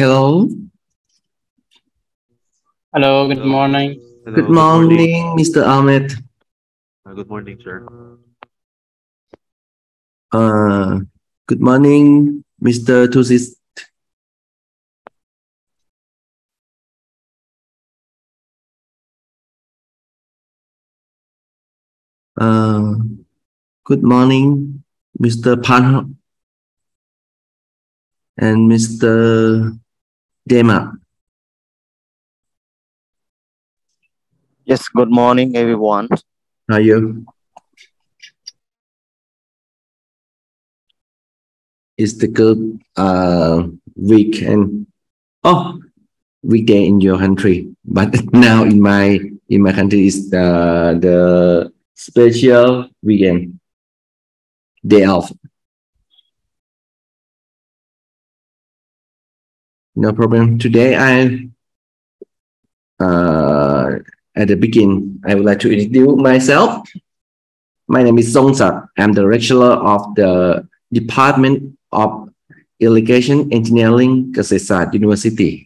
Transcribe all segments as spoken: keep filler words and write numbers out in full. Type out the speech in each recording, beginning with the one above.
Hello. Hello, good Hello. morning. Good Hello. Good morning. morning, Mister Ahmed. Uh, good morning, sir. Uh, good morning, Mister Tusis. Uh, good morning, Mister Pan and Mister Dema. Yes, good morning, everyone. How are you? It's the good uh, weekend. Oh, weekday in your country, but now in my in my country is the the special weekend day off. No problem. Today I uh, at the beginning I would like to introduce myself. My name is Song Sat. I'm the lecturer of the Department of Irrigation Engineering, Kasetsat University.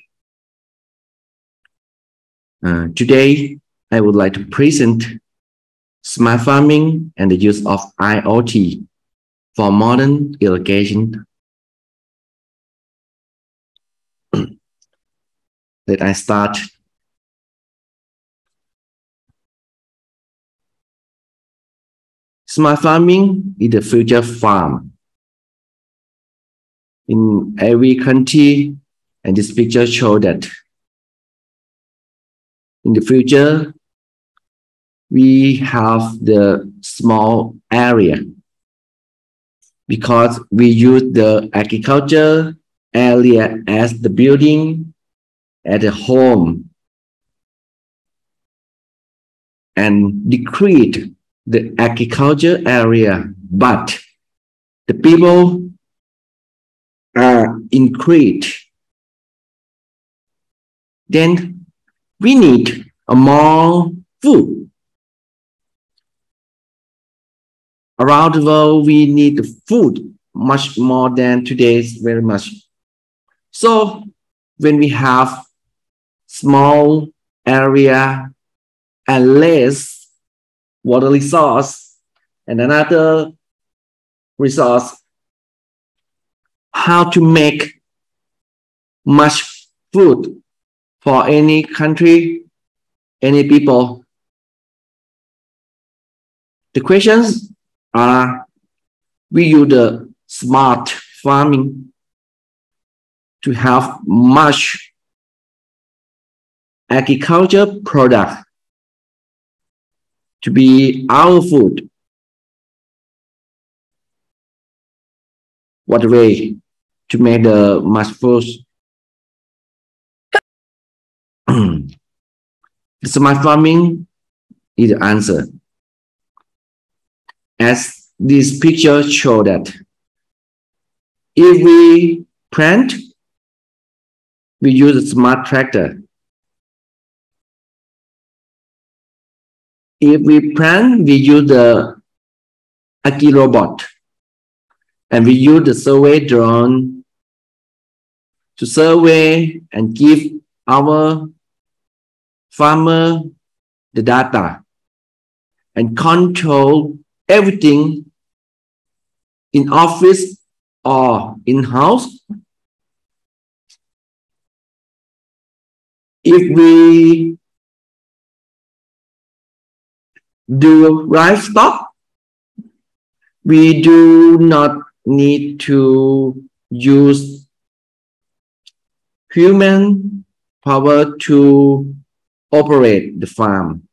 Uh, today, I would like to present smart farming and the use of I O T for modern irrigation. Let I start. Smart farming is the future farm. In every country, and this picture shows that in the future, we have the small area because we use the agriculture area as the building at the home and decrease the agriculture area, but the people are increased. Then we need a more food. Around the world, we need the food much more than today's very much. So when we have small area and less water resource and another resource, how to make much food for any country, any people. The questions are, we use the smart farming to have much agriculture product to be our food. What way to make the much food? Smart farming is the answer. As this picture show that if we plant, we use a smart tractor. If we plant, we use the Aki robot. And we use the survey drone to survey and give our farmer the data and control everything in office or in-house. If we do livestock, we do not need to use human power to operate the farm.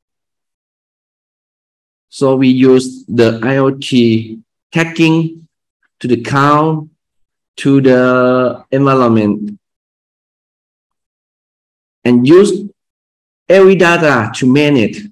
So we use the I O T tagging to the cow, to the environment, and use every data to manage.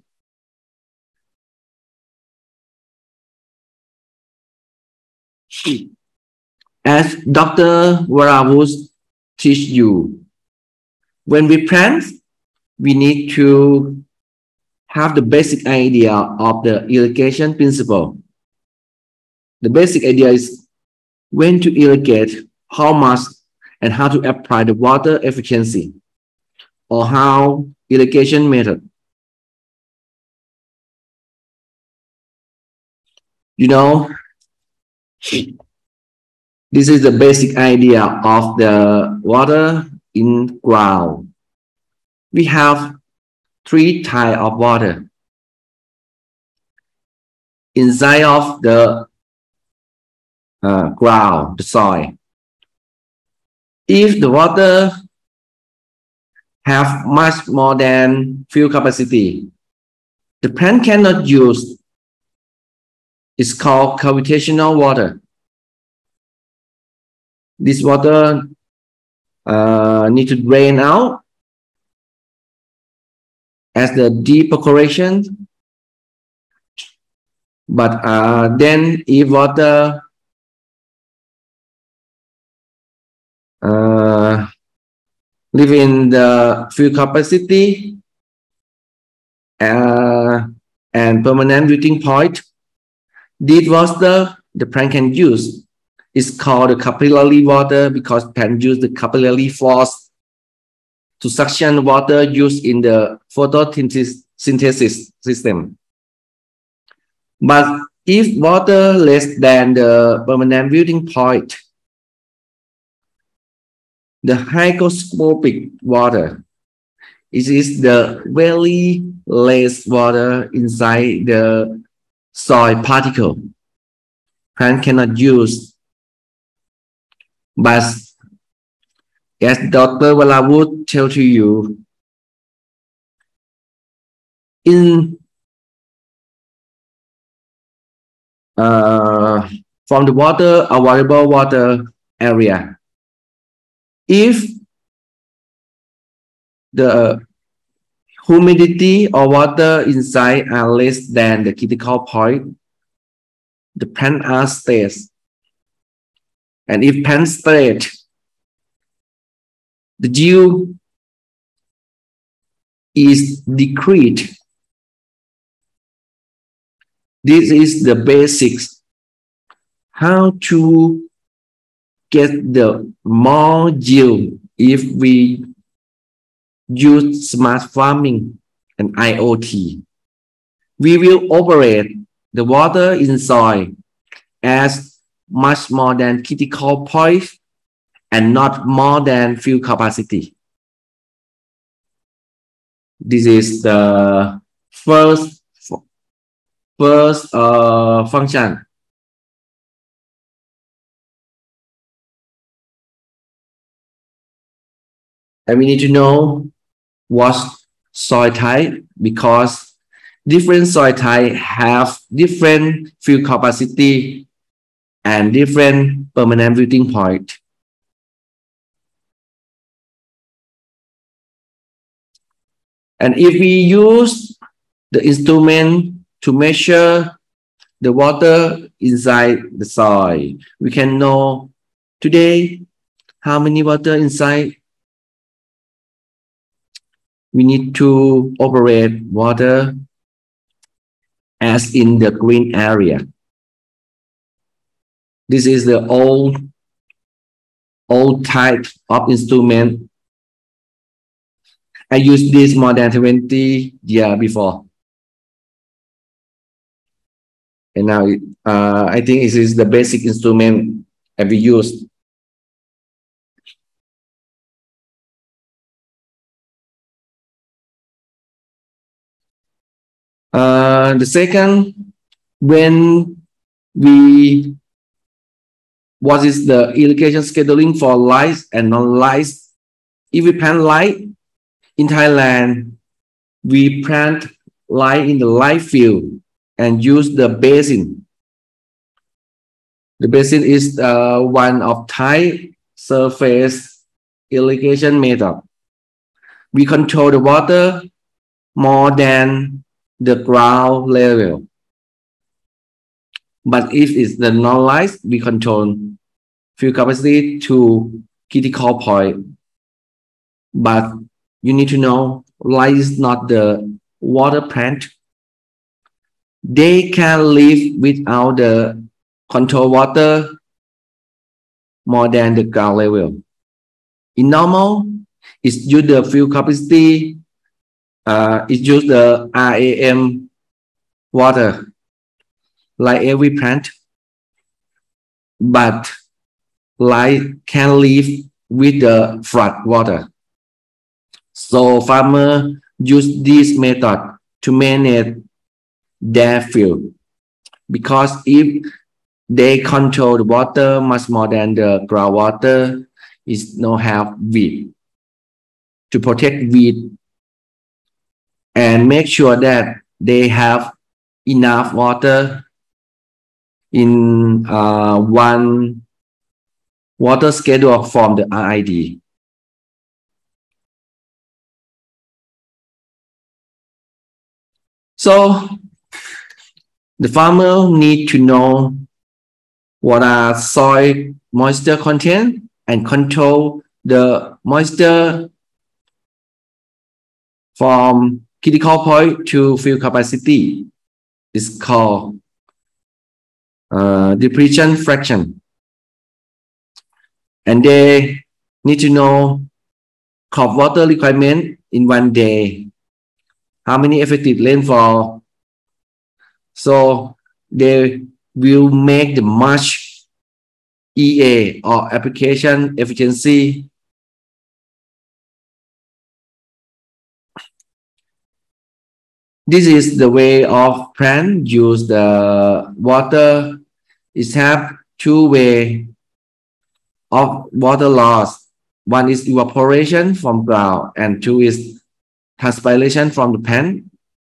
As Doctor Varavus teach you, when we plant, we need to have the basic idea of the irrigation principle. The basic idea is when to irrigate, how much, and how to apply the water efficiency or how irrigation method. You know, this is the basic idea of the water in ground. We have three types of water inside of the uh, ground, the soil. If the water have much more than fuel capacity, the plant cannot use. It's called gravitational water. This water uh, need to drain out as the depercolation. But uh, then if water uh, live in the fuel capacity uh, and permanent melting point, this water the plant can use. It's called the capillary water because plant use the capillary force to suction water used in the photosynthesis system. But if water less than the permanent melting point, the hygroscopic water, it is the very less water inside the soil particle. Plant cannot use. But as Doctor Walawood tell to you, in uh, from the water available water area, if the humidity or water inside are less than the critical point, the plant are stays. And if plant state, the yield is decreased. This is the basics. How to get the more yield if we use smart farming and I O T. We will operate the water in soil as much more than critical point and not more than fuel capacity. This is the first first uh, function. And we need to know what soil type because different soil type have different fuel capacity and different permanent melting point. And if we use the instrument to measure the water inside the soil, we can know today how many water inside. We need to operate water as in the green area. This is the old, old type of instrument. I used this more than twenty years before. And now uh, I think this is the basic instrument that we use. Uh, the second, when we what is the irrigation scheduling for light and non-light? If we plant light in Thailand, we plant light in the light field and use the basin. The basin is uh, one of Thai surface irrigation method. We control the water more than the ground level. But if it's the non-light, we control fuel capacity to critical point. But you need to know light is not the water plant. They can live without the control water more than the ground level. In normal, it's use the field capacity. Uh, it use the R A M water like every plant, but like can live with the flood water. So farmer use this method to manage their field, because if they control the water much more than the groundwater, is no have weed to protect weed and make sure that they have enough water in uh, one water schedule from the R I D. So the farmer need to know what are soil moisture content and control the moisture from critical point to field capacity. It's called uh, depletion fraction. And they need to know crop water requirement in one day, how many effective rainfall. So they will make the much E A or application efficiency. This is the way of plant use the water. It have two way of water loss. One is evaporation from ground, and two is transpiration from the plant.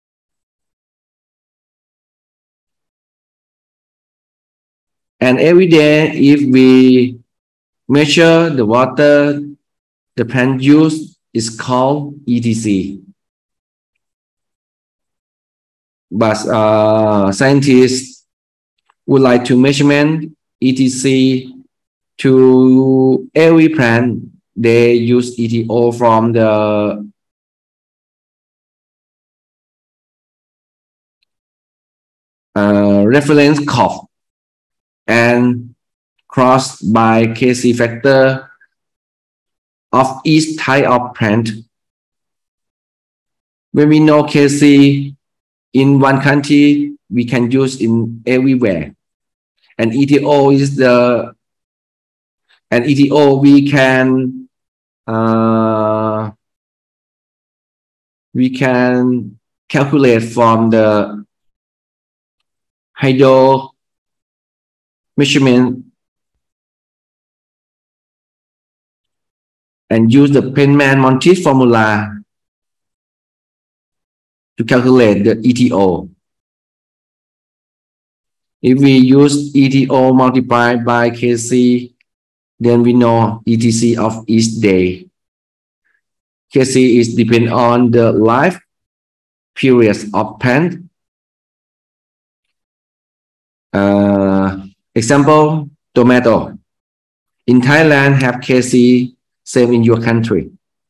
And every day, if we measure the water the plant use, is called E T C. But uh, scientists would like to measurement E T C to every plant. They use E T O from the uh, reference curve and crossed by K C factor of each type of plant. When we know K C in one country, we can use in everywhere. And E T O is the, and E T O we can, uh, we can calculate from the hydro measurement and use the Penman-Monteith formula to calculate the E T O. If we use E T O multiplied by K C, then we know E T C of each day. K C is depend on the life periods of plant. Uh, example, tomato. In Thailand, have K C, same in your country.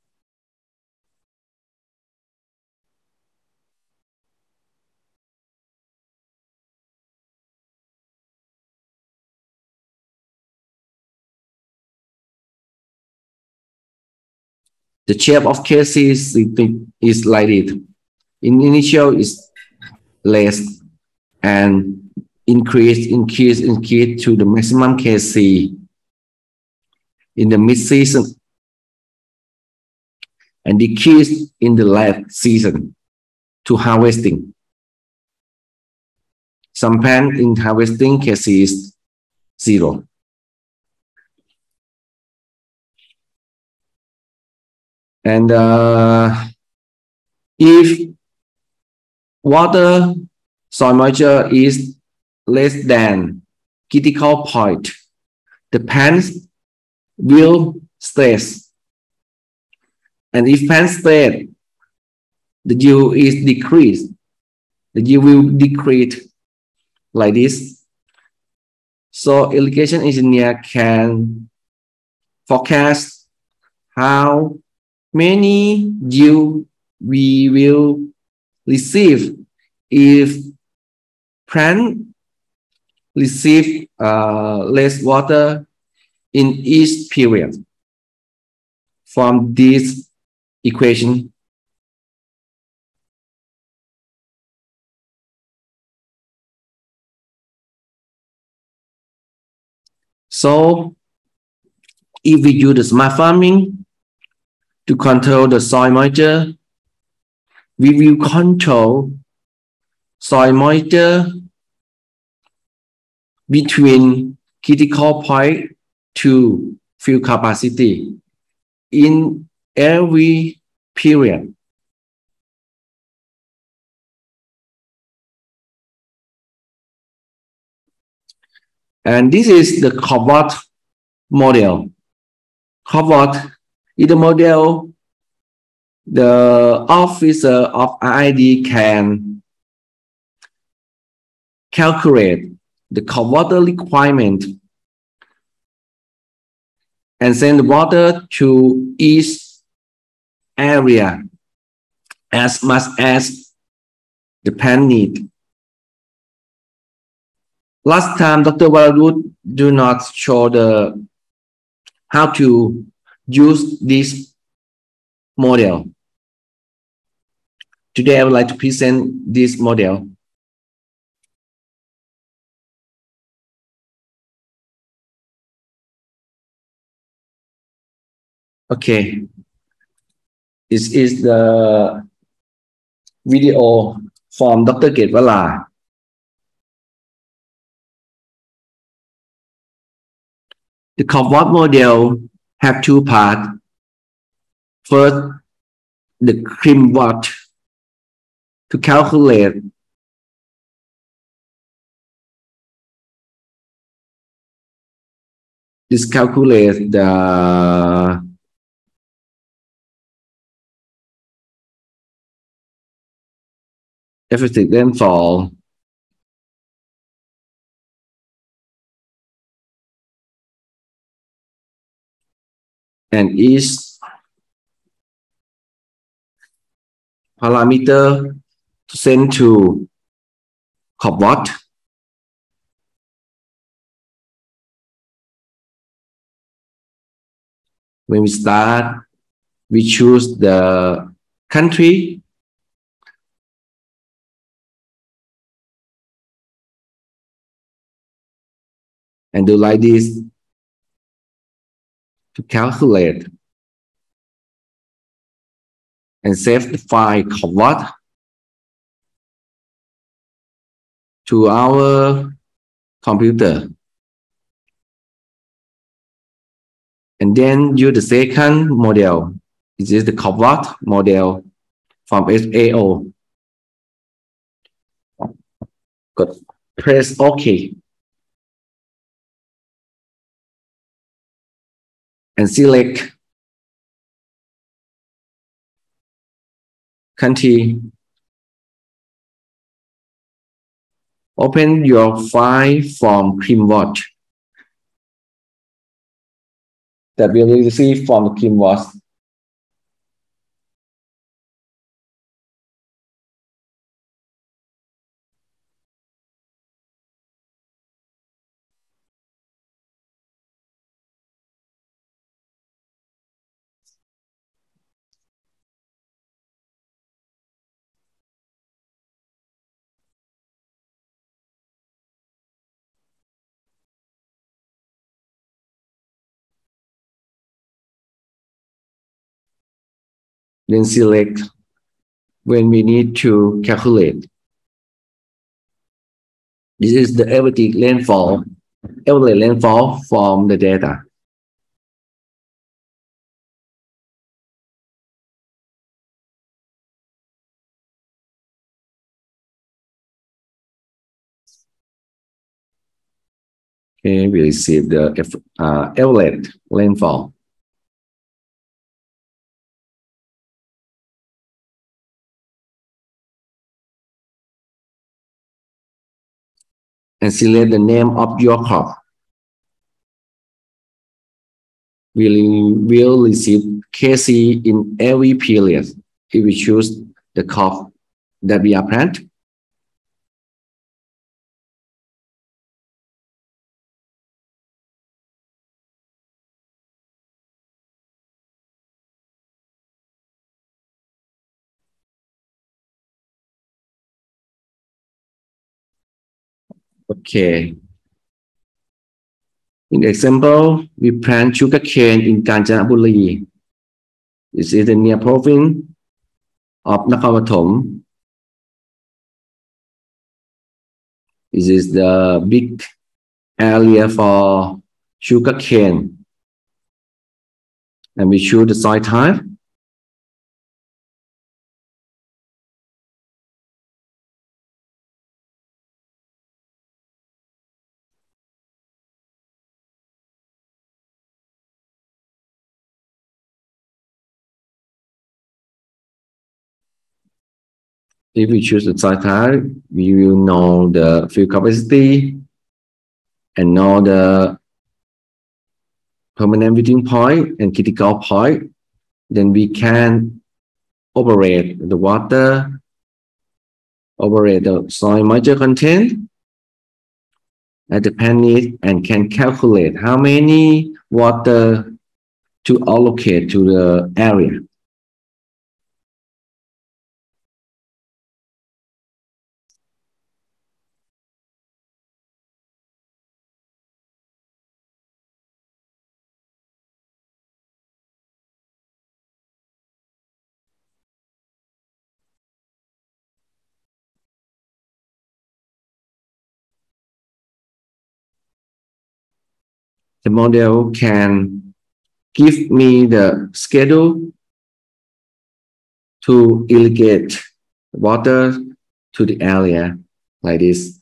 The shape of K C is, is like it. In initial is less and increase, increase, increase to the maximum K C in the mid-season and decrease in the late season to harvesting. Some plant in harvesting K C is zero. And uh, if water soil moisture is less than critical point, the plants will stress. And if plants stress, the yield is decreased. The yield will decrease like this. So irrigation engineer can forecast how many yield we will receive if plant receive uh, less water in each period. from this equation. So if we use the smart farming to control the soil moisture, we will control soil moisture between critical point to field capacity in every period. And this is the COVOT model. COVOT is the model the officer of R I D can calculate the water requirement and send water to each area as much as the plant need. Last time, Doctor Waradut do not show the how to use this model. Today, I would like to present this model. Okay, this is the video from Doctor Ketwala. The COVOT model have two parts. First, the CRIMWAT to calculate this calculate the effective rainfall and each parameter to send to COVOT. When we start, we choose the country and do like this to calculate and save the file COVOT to our computer. And then use the second model. This is the COVOT model from F A O. Good. Press OK. And select country. Open your file from CRIMWAT that we will receive from the CRIMWAT. Then select when we need to calculate. This is the average rainfall, average rainfall from the data. Okay, we receive the uh, average rainfall. And select the name of your crop. We will receive K C in every period if we choose the crop that we are planting. Okay. In the example, we plant sugar cane in Kanchanaburi. This is the near province of Nakhon Pathom. This is the big area for sugar cane. And we choose the soil type. If we choose the soil type, we will know the field capacity and know the permanent melting point and critical point. Then we can operate the water, operate the soil moisture content at the penny, and can calculate how many water to allocate to the area. The model can give me the schedule to irrigate water to the area like this.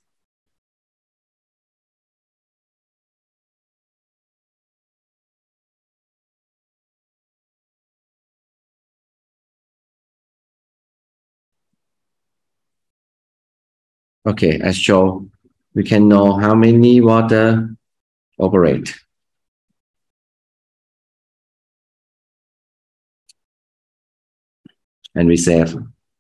Okay, as shown, we can know how many water operate. And we save.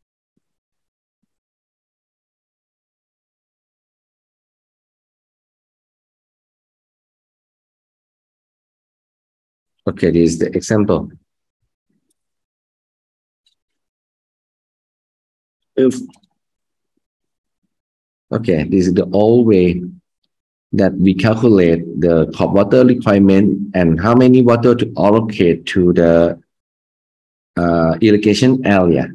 Okay, this is the example. If, okay, this is the old way that we calculate the top water requirement and how many water to allocate to the uh, irrigation area.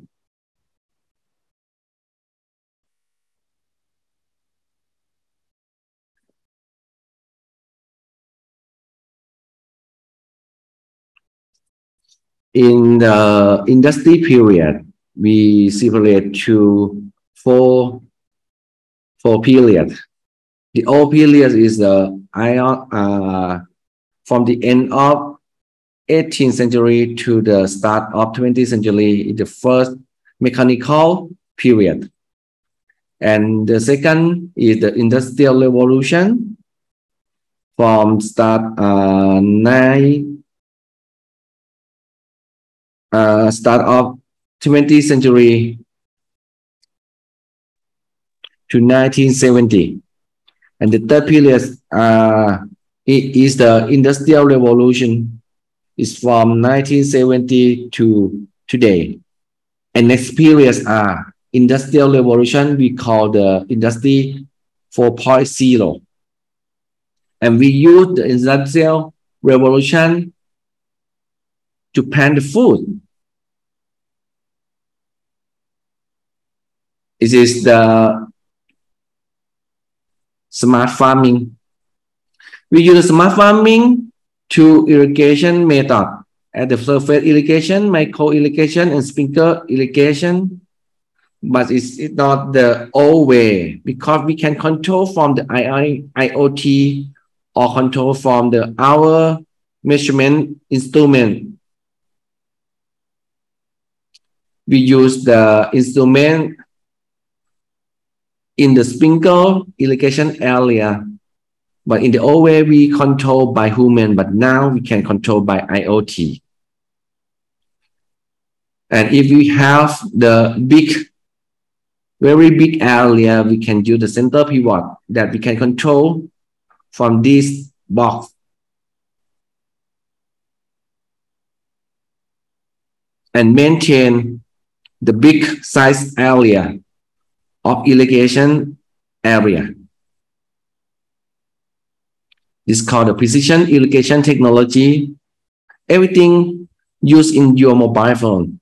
In the industry period, we separate to four, four periods. The old period is the ion uh, from the end of eighteenth century to the start of twentieth century, the first mechanical period. And the second is the industrial revolution from start uh, nine uh, start of twentieth century to nineteen seventy. And the third period uh, it is the industrial revolution. Is from nineteen seventy to today. And next periods are industrial revolution, we call the industry four point oh. And we use the industrial revolution to plant the food. It is the smart farming. We use smart farming to irrigation method at the surface irrigation, micro irrigation, and sprinkler irrigation. But it's, it's not the old way because we can control from the I O T or control from the our measurement instrument. We use the instrument in the sprinkler irrigation area. But in the old way, we control by human, but now we can control by I O T. And if we have the big, very big area, we can use the center pivot that we can control from this box. And maintain the big size area of irrigation area. This is called the precision irrigation technology. Everything used in your mobile phone.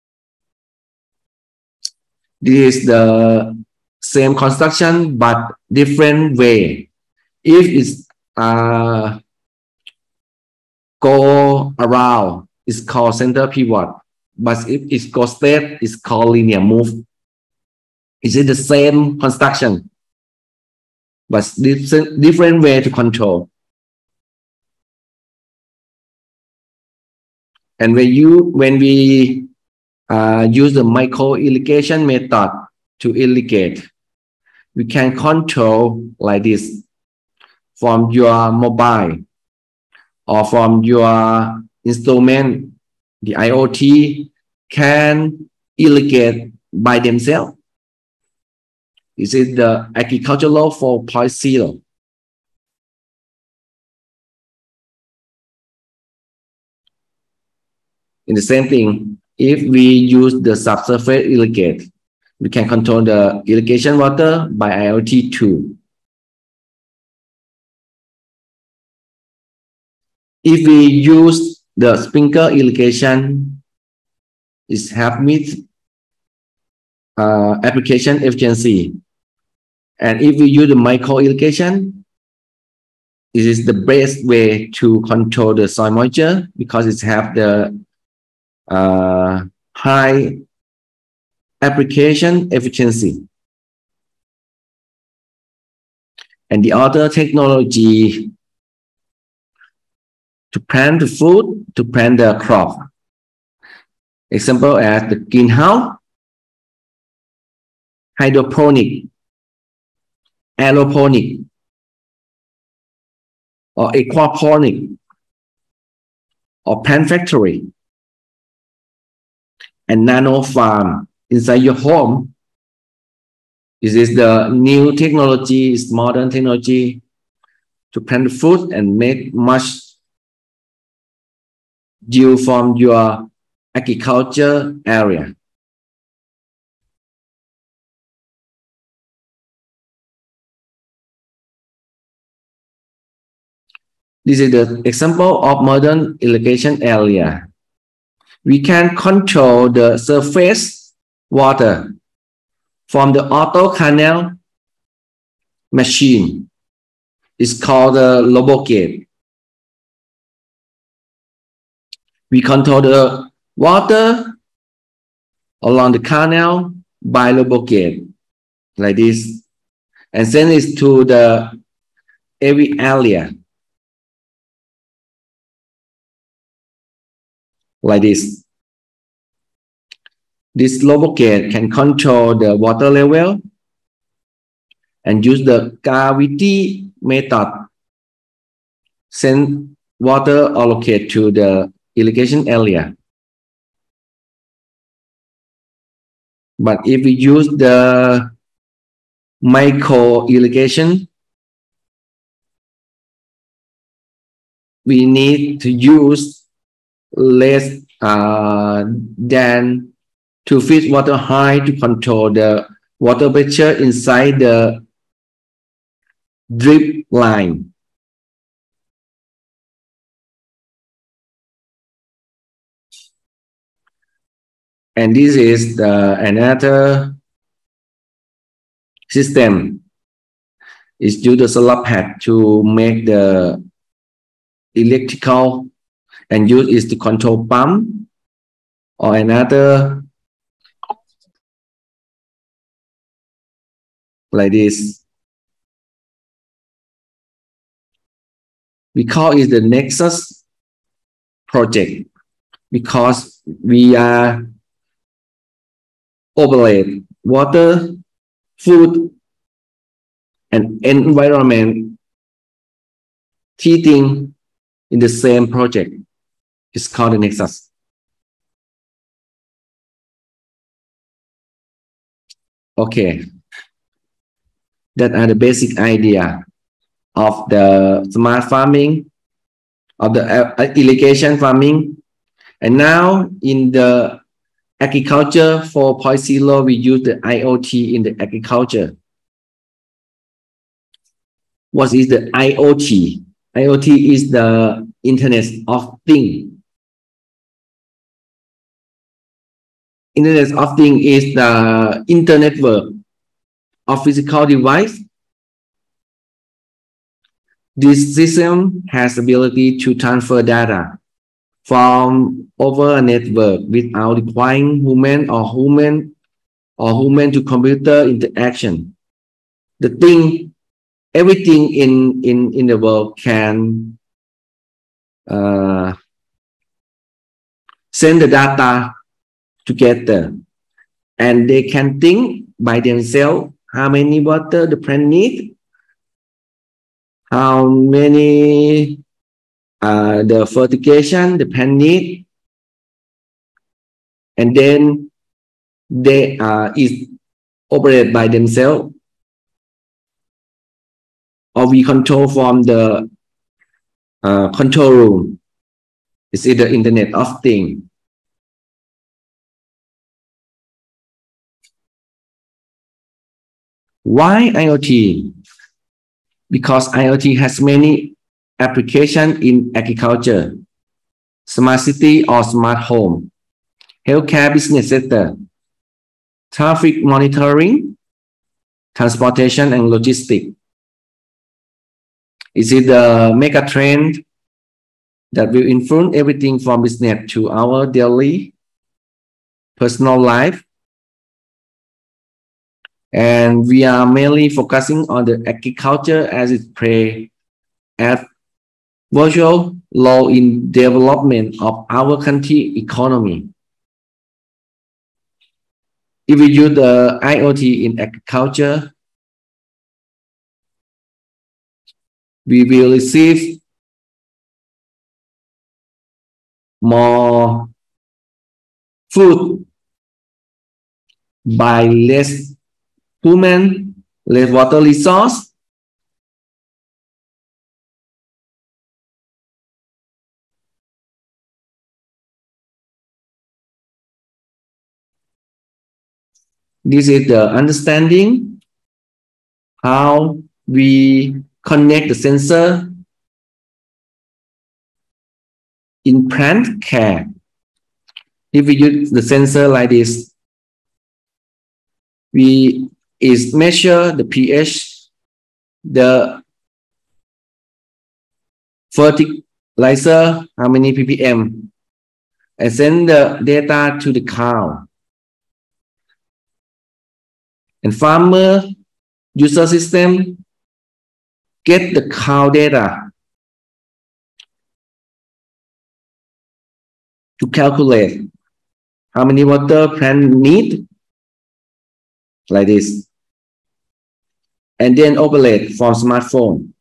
This is the same construction but different way. If it's uh, go around, it's called center pivot. But if it goes straight, it's called linear move. Is it the same construction, but different different way to control? And when you when we uh, use the micro irrigation method to irrigate, we can control like this from your mobile or from your instrument. The I O T can irrigate by themselves. This is the agricultural four point oh. In the same thing, if we use the subsurface irrigate, we can control the irrigation water by I O T too. If we use the sprinkler irrigation, it have meet uh, application efficiency. And if we use the micro irrigation, it is the best way to control the soil moisture because it have the uh, high application efficiency. And the other technology to plant the food, to plant the crop. Example as the greenhouse, hydroponic, aeroponic, or aquaponic, or plant factory, and nano farm inside your home. This is the new technology, is modern technology to plant the food and make much due from your agriculture area. This is the example of modern irrigation area. We can control the surface water from the auto canal machine. It's called the RoboGate. We control the water along the canal by RoboGate, like this, and send it to the every area, like this. This RoboGate can control the water level and use the gravity method, send water allocate to the irrigation area. But if we use the micro irrigation, we need to use less uh, than two feet water high to control the water pressure inside the drip line. And this is the another system. It's use the solar pad to make the electrical and use is to control pump or another like this. We call it the Nexus project because we are overlay water, food, and environment teaching in the same project. It's called the Nexus. Okay. That are the basic idea of the smart farming, of the uh, irrigation farming. And now in the agriculture four point oh, we use the I O T in the agriculture. What is the I O T? IoT is the Internet of Things. Internet of Things is the internet network of physical device. This system has ability to transfer data from over a network without requiring human or human or human to computer interaction. The thing, everything in in in the world can uh, send the data together, and they can think by themselves how many water the plant need, how many uh, the fertigation the plant need, and then they uh, is operate by themselves, or we control from the uh, control room. It's the Internet of Things. Why IoT? Because IoT has many applications in agriculture, smart city or smart home, healthcare business sector, traffic monitoring, transportation and logistics. Is it the mega trend that will influence everything from business to our daily personal life? And we are mainly focusing on the agriculture as it plays a virtual role in development of our country economy. If we use the IoT in agriculture, we will receive more food by less human, less water resource, this is the understanding how we connect the sensor in plant care. If we use the sensor like this, we is measure the pH, the fertilizer, how many ppm, and send the data to the cow. And farmer user system get the cow data to calculate how many water plant need, like this, and then operate from smartphone.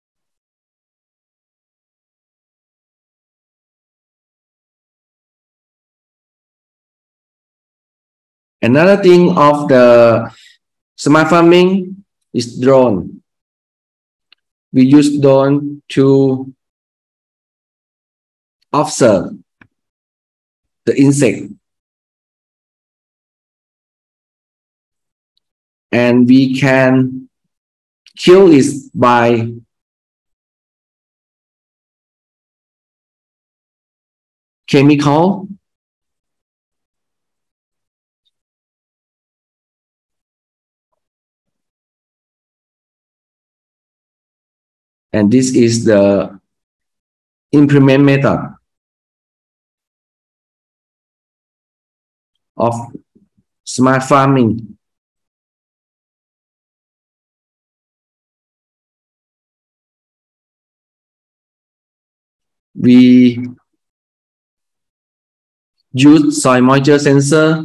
Another thing of the smart farming is drone. We use drone to observe the insect, and we can kill it by chemical. And this is the implement method of smart farming. We use soil moisture sensor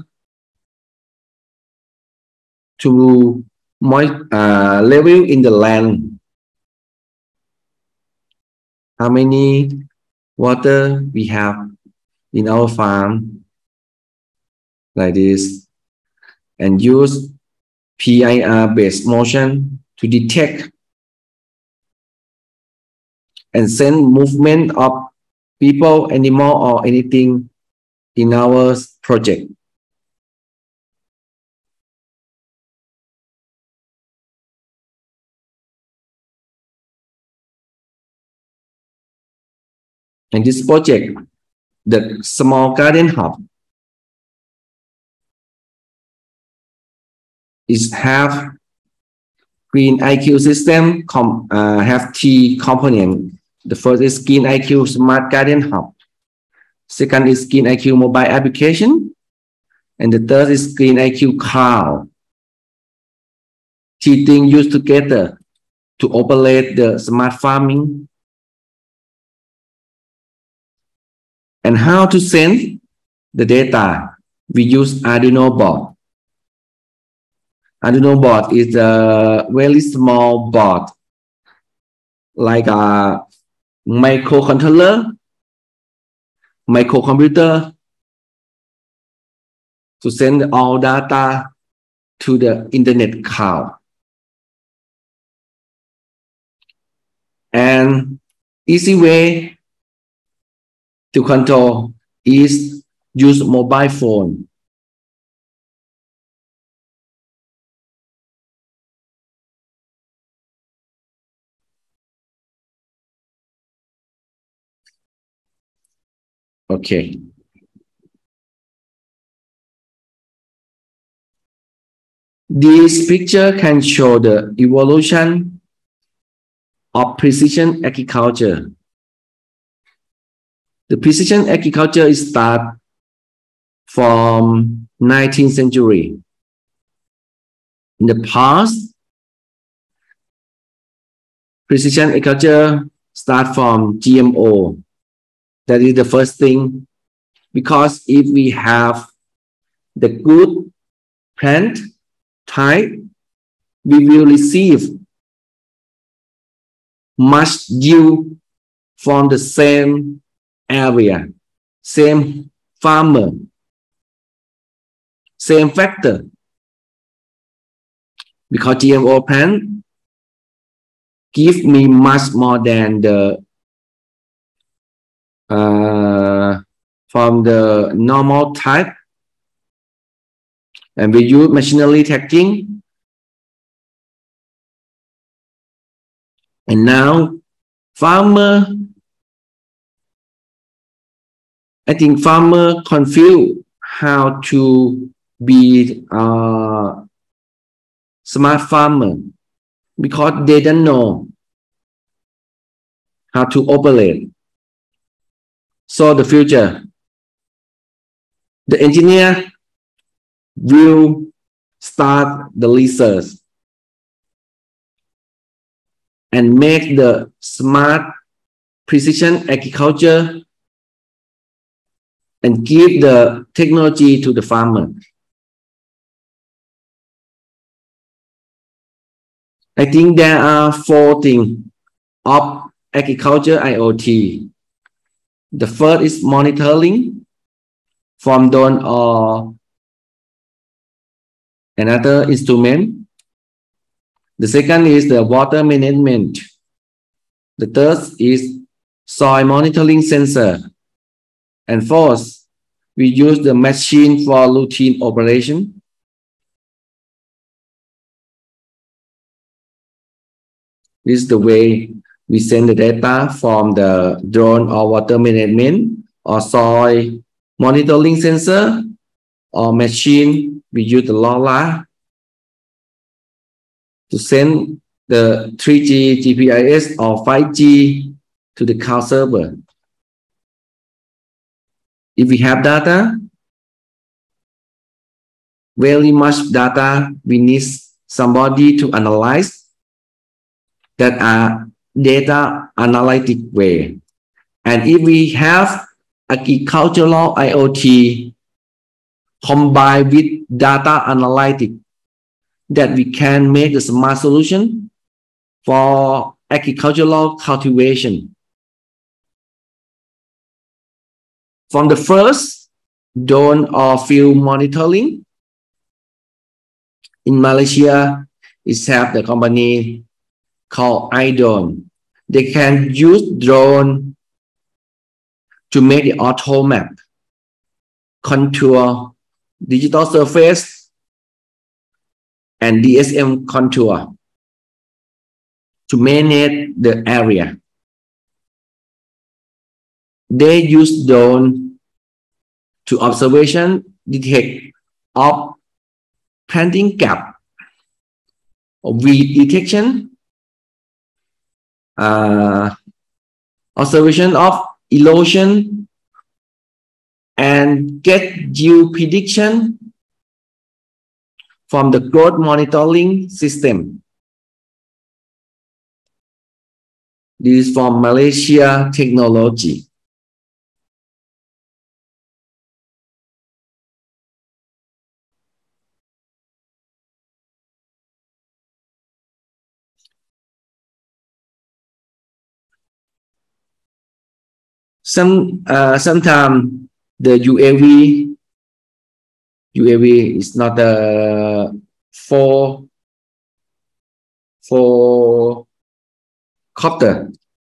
to moist uh, level in the land. How many water we have in our farm, like this, and use P I R based motion to detect and send movement of people, animal, or anything in our project. And this project, the small garden hub, is have Green I Q system, com, uh, have three components. The first is Green I Q Smart Garden Hub. Second is Green I Q mobile application. And the third is Green I Q Cloud. Three things used together to operate the smart farming. And how to send the data? We use Arduino board. Arduino board is a very small board, like a microcontroller, microcomputer, to send all data to the internet cloud. And easy way to control is use mobile phone. Okay. This picture can show the evolution of precision agriculture. The precision agriculture is start from nineteenth century. In the past, precision agriculture start from G M O. That is the first thing, because if we have the good plant type, we will receive much yield from the same area, same farmer, same factor. Because G M O plant give me much more than the uh, from the normal type. And we use machinery tracking. And now farmer, I think farmer confused how to be a smart farmer, because they don't know how to operate. So the future, the engineer will start the research and make the smart precision agriculture and give the technology to the farmer. I think there are four things of agriculture I O T. The first is monitoring from drone or another instrument. The second is the water management. The third is soil monitoring sensor. And fourth, we use the machine for routine operation. This is the way we send the data from the drone or water management or soil monitoring sensor or machine. We use the LoRa to send the three G G P R S or five G to the cloud server. If we have data, very much data, we need somebody to analyze that are data analytic way. And if we have agricultural I O T combined with data analytic, that we can make a smart solution for agricultural cultivation. From the first drone or field monitoring, in Malaysia, is have the company called iDrone. They can use drone to make the auto map, contour, digital surface, and D S M contour to manage the area. they use drone to observation detect of planting gap, weed detection, uh, observation of erosion, and get yield prediction from the growth monitoring system. This is from Malaysia Technology. Some uh, sometimes the U A V U A V is not a for for copter.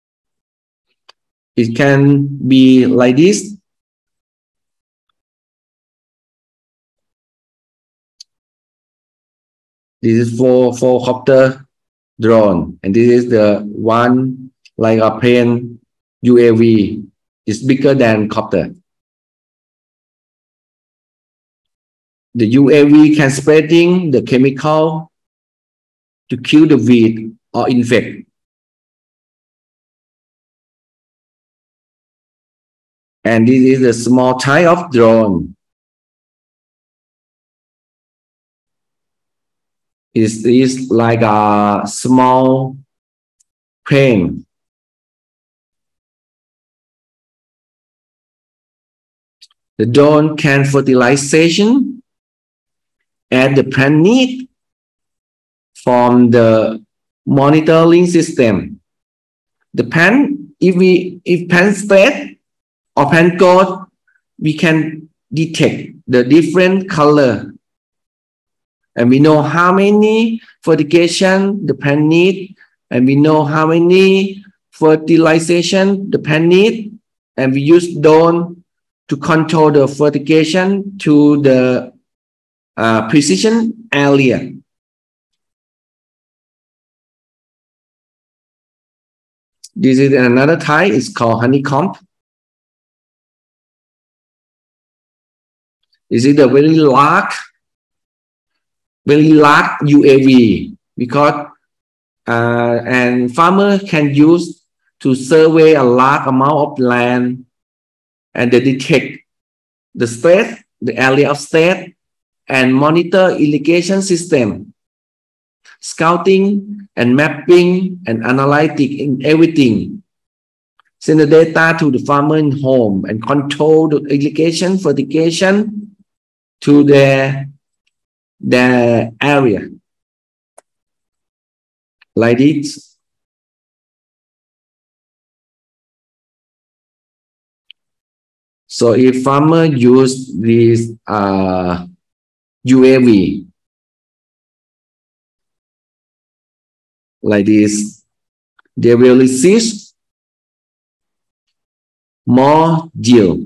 It can be like this. This is for for copter drone, and this is the one like a plane U A V. It's bigger than copter. The U A V can spreading the chemical to kill the weed or infect. And this is a small type of drone. It is like a small plane. The drone can fertilization at the plant need from the monitoring system. The pen, if we if pen state or pen code, we can detect the different color, and we know how many fertigation the plant need, and we know how many fertilization the plant need, and we use drone to control the fertigation to the uh, precision area. This is another type. It's called honeycomb. This is a very large, very large U A V because uh, and farmer can use to survey a large amount of land, and they detect the state, the area of state, and monitor irrigation system, scouting and mapping and analytic in everything. Send the data to the farmer in home and control the irrigation, fertigation to their, their area. Like this. So if farmer use this uh, U A V like this, they will receive more yield.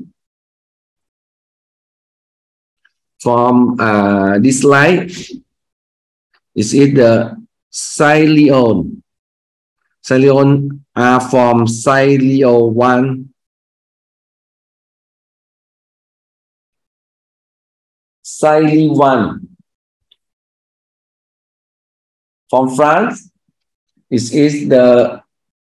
From uh, this slide, is it the Psyllion? Psyllion are from Psyllion one. Psyllion one from France. This is the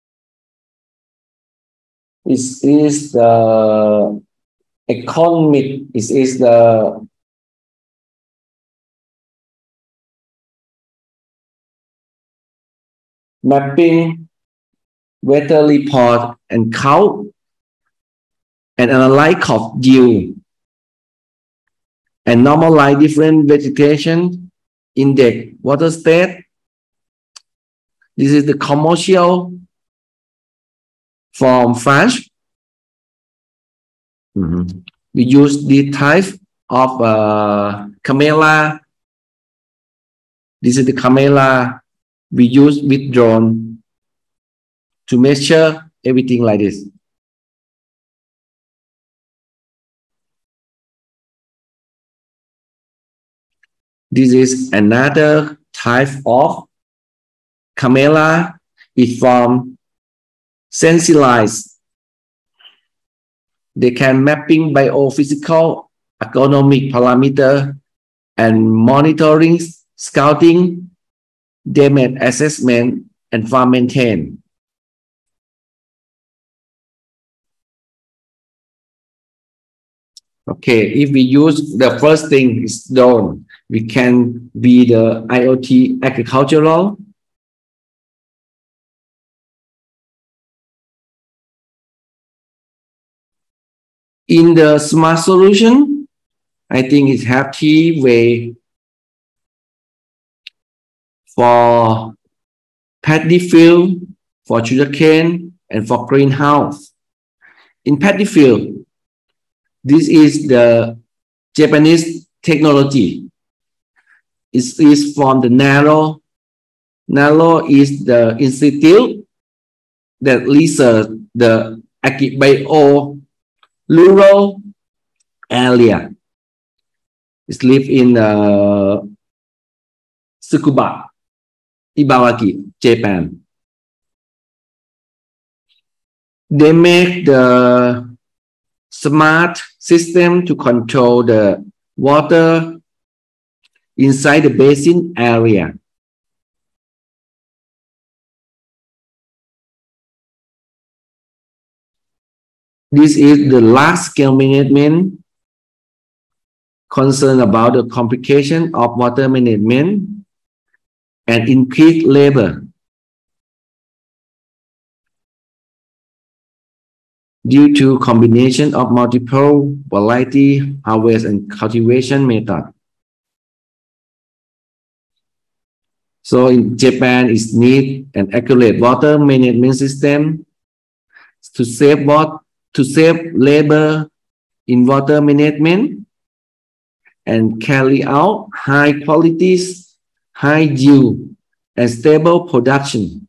this is the economic. This is the mapping, weather report, and count and analyze crop yield and normalize different vegetation index, water state. This is the commercial from France. Mm-hmm. We use the type of uh, camera. This is the camera we use with drone to measure everything like this. This is another type of camera. It's from Sensilize. They can mapping biophysical, economic parameter, and monitoring, scouting, damage assessment, and farm maintain. Okay, if we use the first thing is drone, we can be the IoT agricultural. In the smart solution, I think it have three way for paddy field, for sugarcane, and for greenhouse. In paddy field, this is the Japanese technology. It is from the NARO. NARO is the institute that research the agri-bio rural area. It's live in uh, Tsukuba, Ibaraki, Japan. They make the smart system to control the water inside the basin area. This is the large scale management concern about the complication of water management and increased labor. Due to combination of multiple variety harvest and cultivation method. So in Japan, it needs an accurate water management system to save what to save labor in water management and carry out high qualities, high yield, and stable production.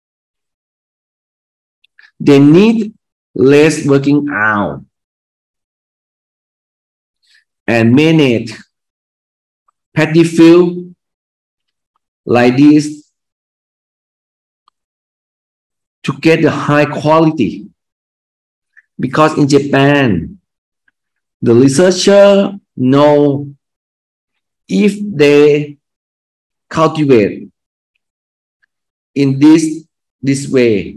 They need less working out and manage paddy field like this to get the high quality. Because in Japan, the researcher know if they cultivate in this this way,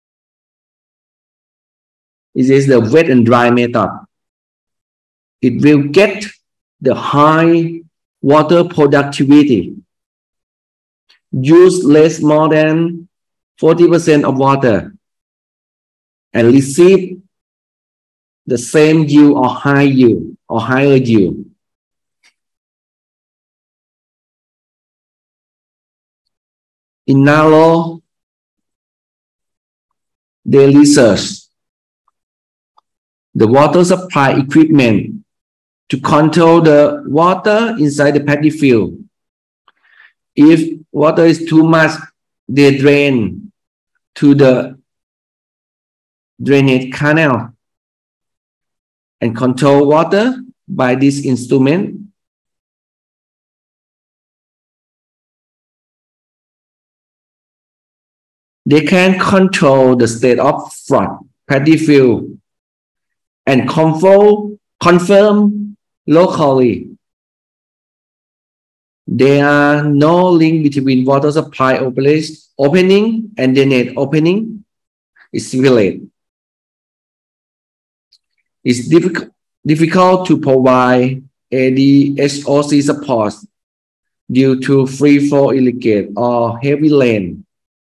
it is the wet and dry method. It will get the high water productivity. Use less more than forty percent of water and receive the same yield or high yield or higher yield. In NARO, they research the water supply equipment to control the water inside the paddy field. If water is too much, they drain to the drainage canal and control water by this instrument. They can control the state of flood, paddy field, and confirm, confirm locally. There are no link between water supply opening and drainage opening. It's simulated. It's difficult, difficult to provide A D H O C support due to free flow irrigate or heavy rain.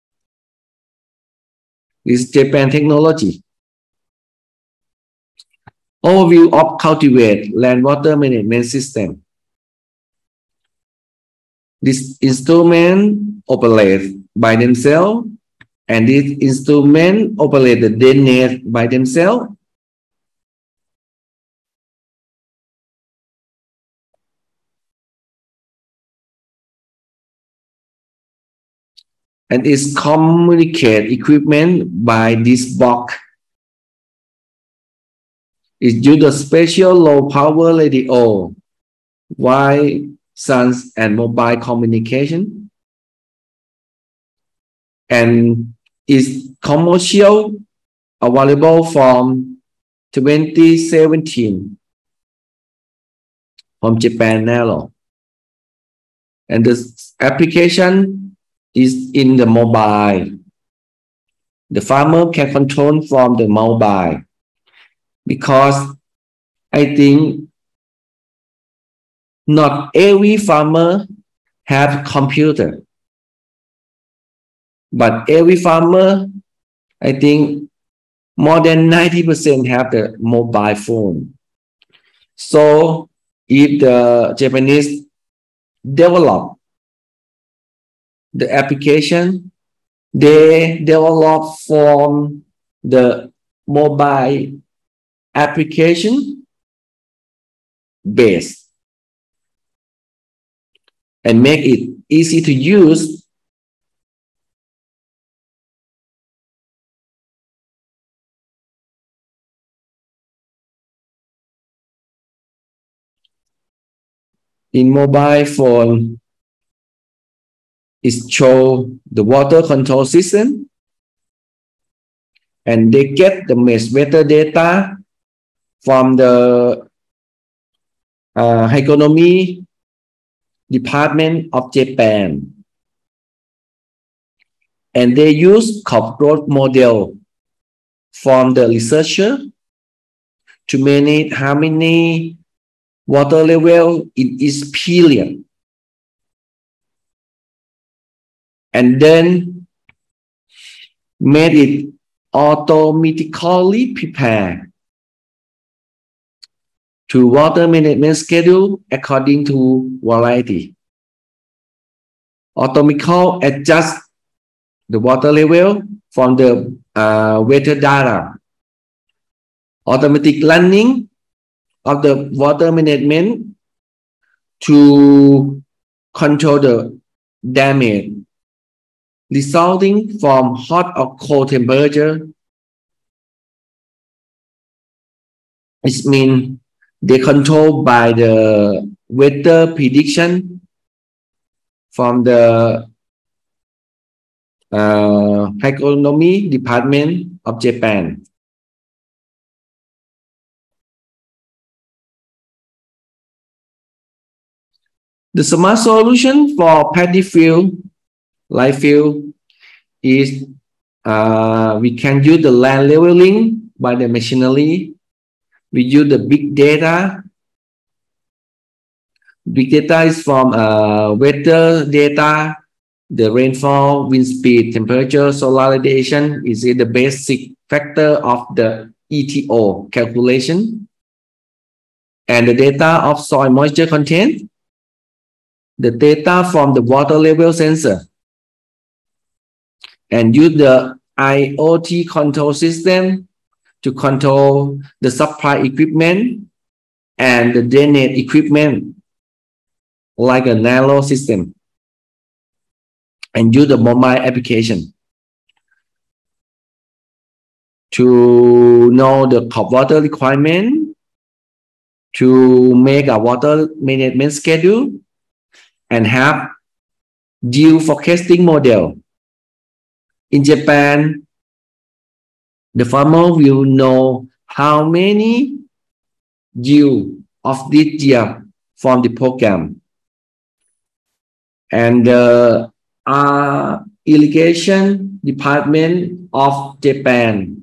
This is Japan technology. Overview of cultivate land water management system. This instrument operates by themselves, and this instrument operates the drainage by themselves. And it's communicate equipment by this box. It uses a special low power radio, wide sense and mobile communication, and is commercial available from twenty seventeen from Japan Nano. And this application is in the mobile. The farmer can control from the mobile because I think not every farmer have computer, but every farmer, I think more than ninety percent have the mobile phone. So if the Japanese develop the application, they develop from the mobile application base and make it easy to use. In mobile phone, it show the water control system, and they get the mesh metadata from the uh, Economy Department of Japan, and they use crop growth model from the researcher to manage how many water level in each period, and then made it automatically prepare to water management schedule according to variety. Automatically adjust the water level from the uh, weather data. Automatic running of the water management to control the damage resulting from hot or cold temperature. It means they control by the weather prediction from the uh, Economy Department of Japan. The smart solution for paddy field, live field is uh, we can use the land leveling by the machinery. We use the big data. Big data is from uh, weather data, the rainfall, wind speed, temperature, solar radiation is the basic factor of the E T O calculation. And the data of soil moisture content, the data from the water level sensor, and use the I O T control system to control the supply equipment and the drainage equipment like a Nano system, and use the mobile application to know the crop water requirement, to make a water management schedule, and have yield forecasting model. In Japan, the farmer will know how many yield of this year from the program. And the uh, irrigation department of Japan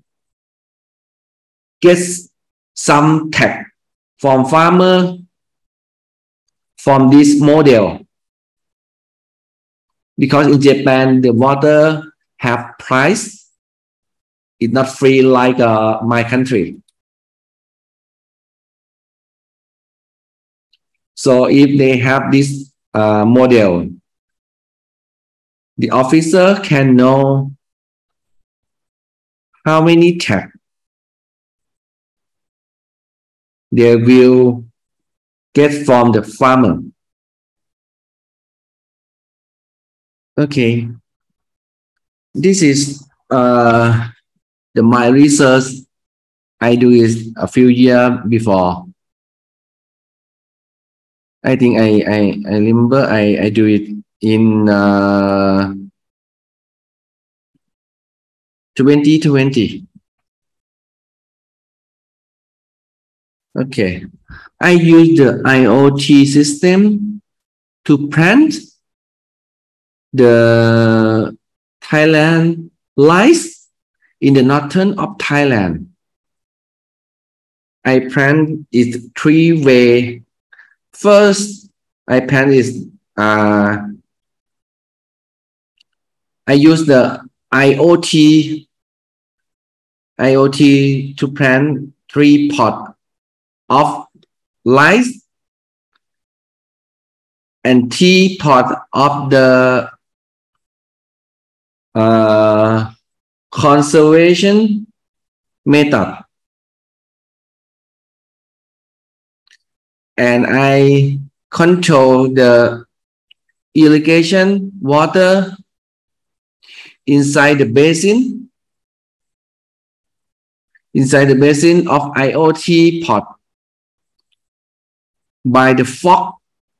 gets some tax from farmer from this model, because in Japan the water have price. It's not free like uh, my country. So if they have this uh, model, the officer can know how many tax they will get from the farmer. Okay, this is uh, the my research I do is a few years before. I think I I, I remember I, I do it in uh, twenty twenty. Okay. I use the IoT system to plant the Thailand lights in the northern of Thailand. I plant it three way. First, I plant is uh, I use the IoT IoT to plant three pot of lights and three pot of the uh, conservation method. And I control the irrigation water inside the basin, inside the basin of IoT pot by the fog,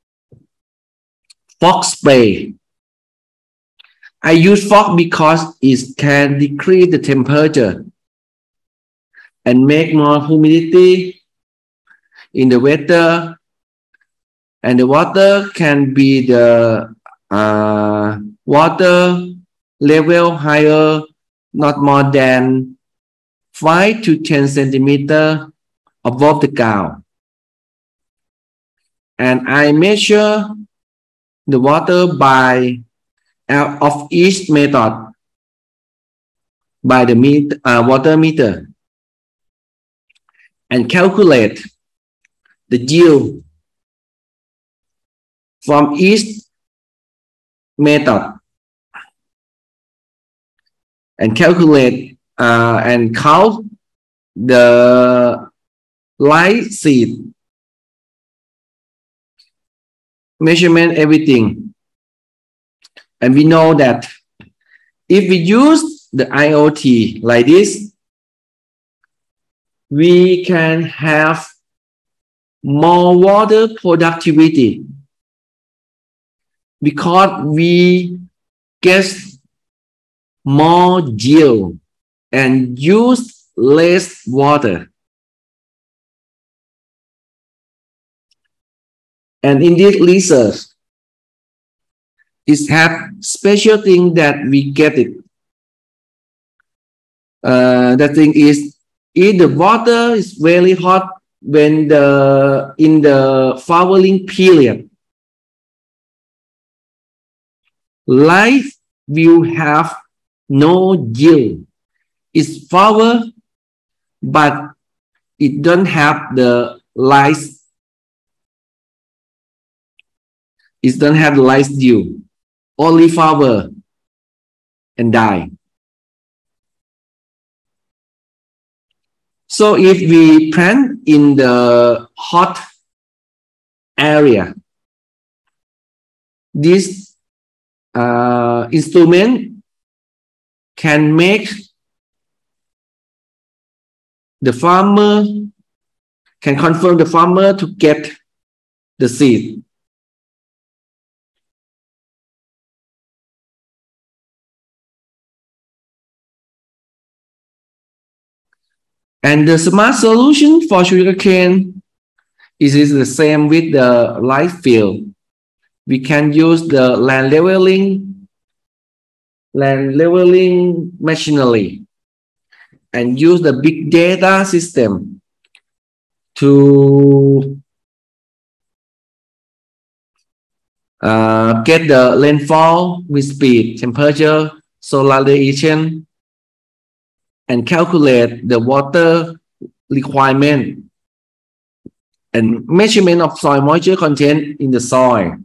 fog spray. I use fog because it can decrease the temperature and make more humidity in the weather, and the water can be the uh, water level higher, not more than five to ten centimeter above the ground. And I measure the water by out of each method by the meter, uh, water meter, and calculate the yield from each method, and calculate uh, and count the light seed, measurement everything. And we know that if we use the IoT like this, we can have more water productivity because we get more yield and use less water. And in this research, it have special thing that we get it. Uh, the thing is, if the water is very hot when the in the flowering period, life will have no yield. It's flower, but it don't have the light. It don't have the light dew. Only flower and die. So if we plant in the hot area, this uh, instrument can make the farmer, can confirm the farmer to get the seed. And the smart solution for sugarcane is, is the same with the light field. We can use the land leveling, land leveling machinery and use the big data system to uh, get the rainfall with speed, temperature, solar radiation, and calculate the water requirement and measurement of soil moisture content in the soil.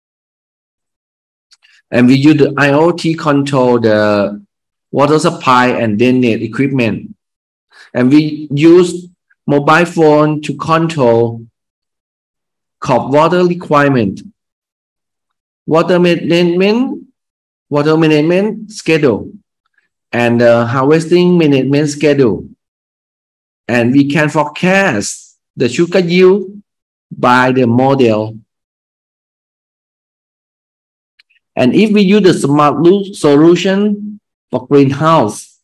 And we use the IoT control the water supply and drainage equipment. And we use mobile phone to control crop water requirement, water management, water management schedule, and uh, harvesting management schedule. And we can forecast the sugar yield by the model. And if we use the smart loop solution for greenhouse,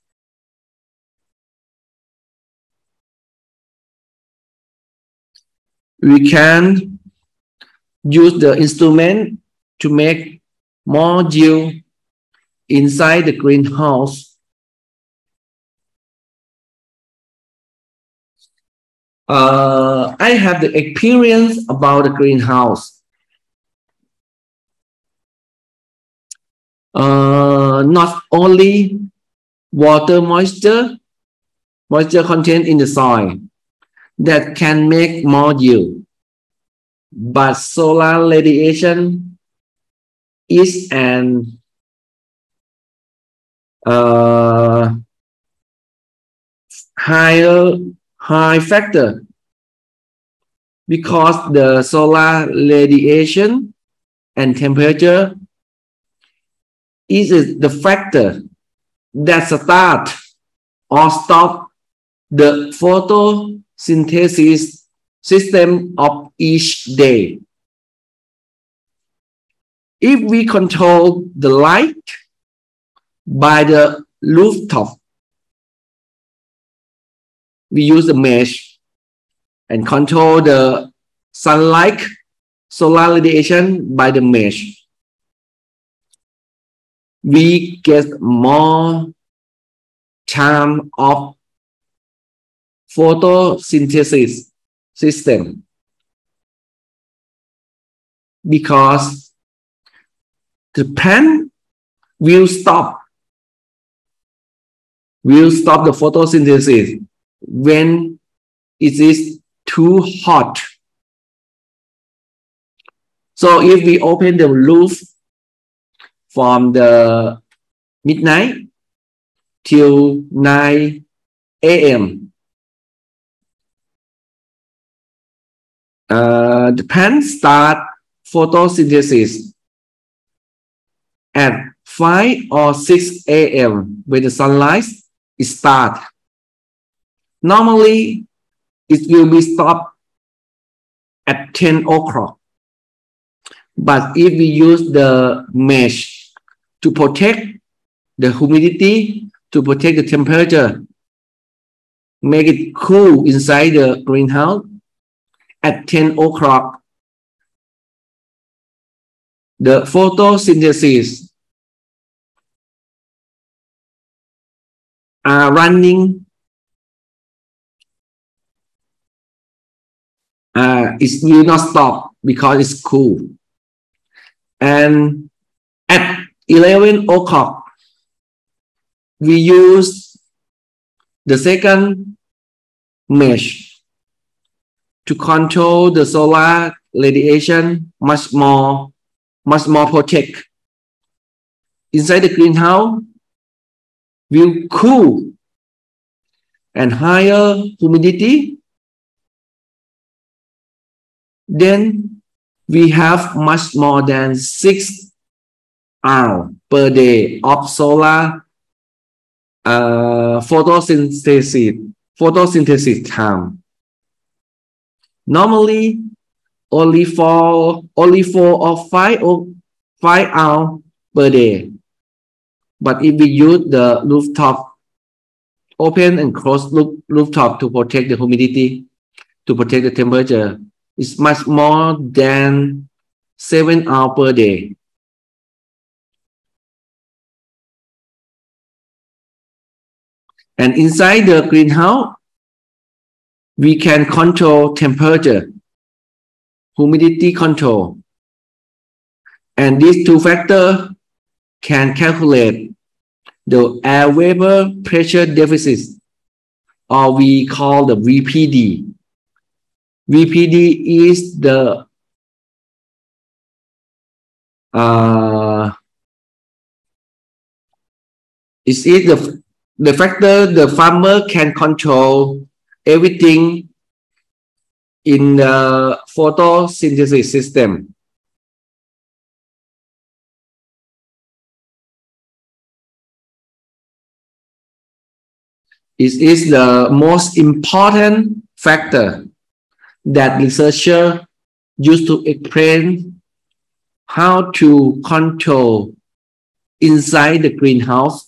we can use the instrument to make more yield inside the greenhouse. Uh, I have the experience about the greenhouse. Uh, not only water moisture, moisture content in the soil that can make more yield, but solar radiation is an uh, higher high factor because the solar radiation and temperature is the factor that start or stop the photosynthesis system of each day. If we control the light by the rooftop, we use the mesh and control the sunlight, solar radiation by the mesh. We get more time of photosynthesis system because the plant will stop will stop the photosynthesis when it is too hot. So if we open the roof from the midnight till nine A M Uh, the plant start photosynthesis at five or six A M when the sunlight is start. Normally, it will be stopped at ten o'clock. But if we use the mesh to protect the humidity, to protect the temperature, make it cool inside the greenhouse, at ten o'clock, the photosynthesis are running. Uh, it will not stop because it's cool. And at eleven o'clock, we use the second mesh to control the solar radiation much more, much more protect. Inside the greenhouse will cool and higher humidity. Then we have much more than six hours per day of solar uh, photosynthesis, photosynthesis time. Normally, only for only four or five or five hours per day. But if we use the rooftop, open and close roof, rooftop to protect the humidity, to protect the temperature, it's much more than seven hours per day. And inside the greenhouse, we can control temperature, humidity control. And these two factors can calculate the air vapor pressure deficit, or we call the V P D. V P D is the uh, is it the the factor the farmer can control everything in the photosynthesis system. It is the most important factor that researchers use to explain how to control inside the greenhouse.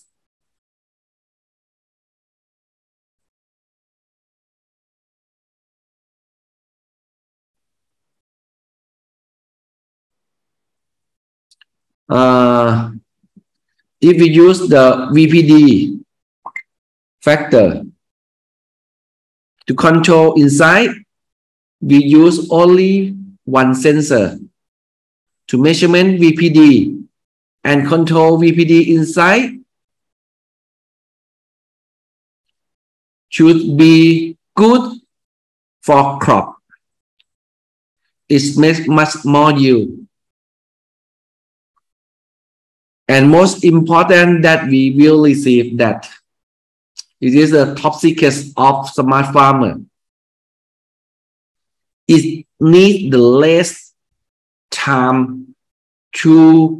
Uh, if we use the V P D factor to control inside, we use only one sensor to measurement V P D and control V P D inside should be good for crop. It makes much more yield. And most important that we will receive that it is the top secret of smart farmer. It needs the less time to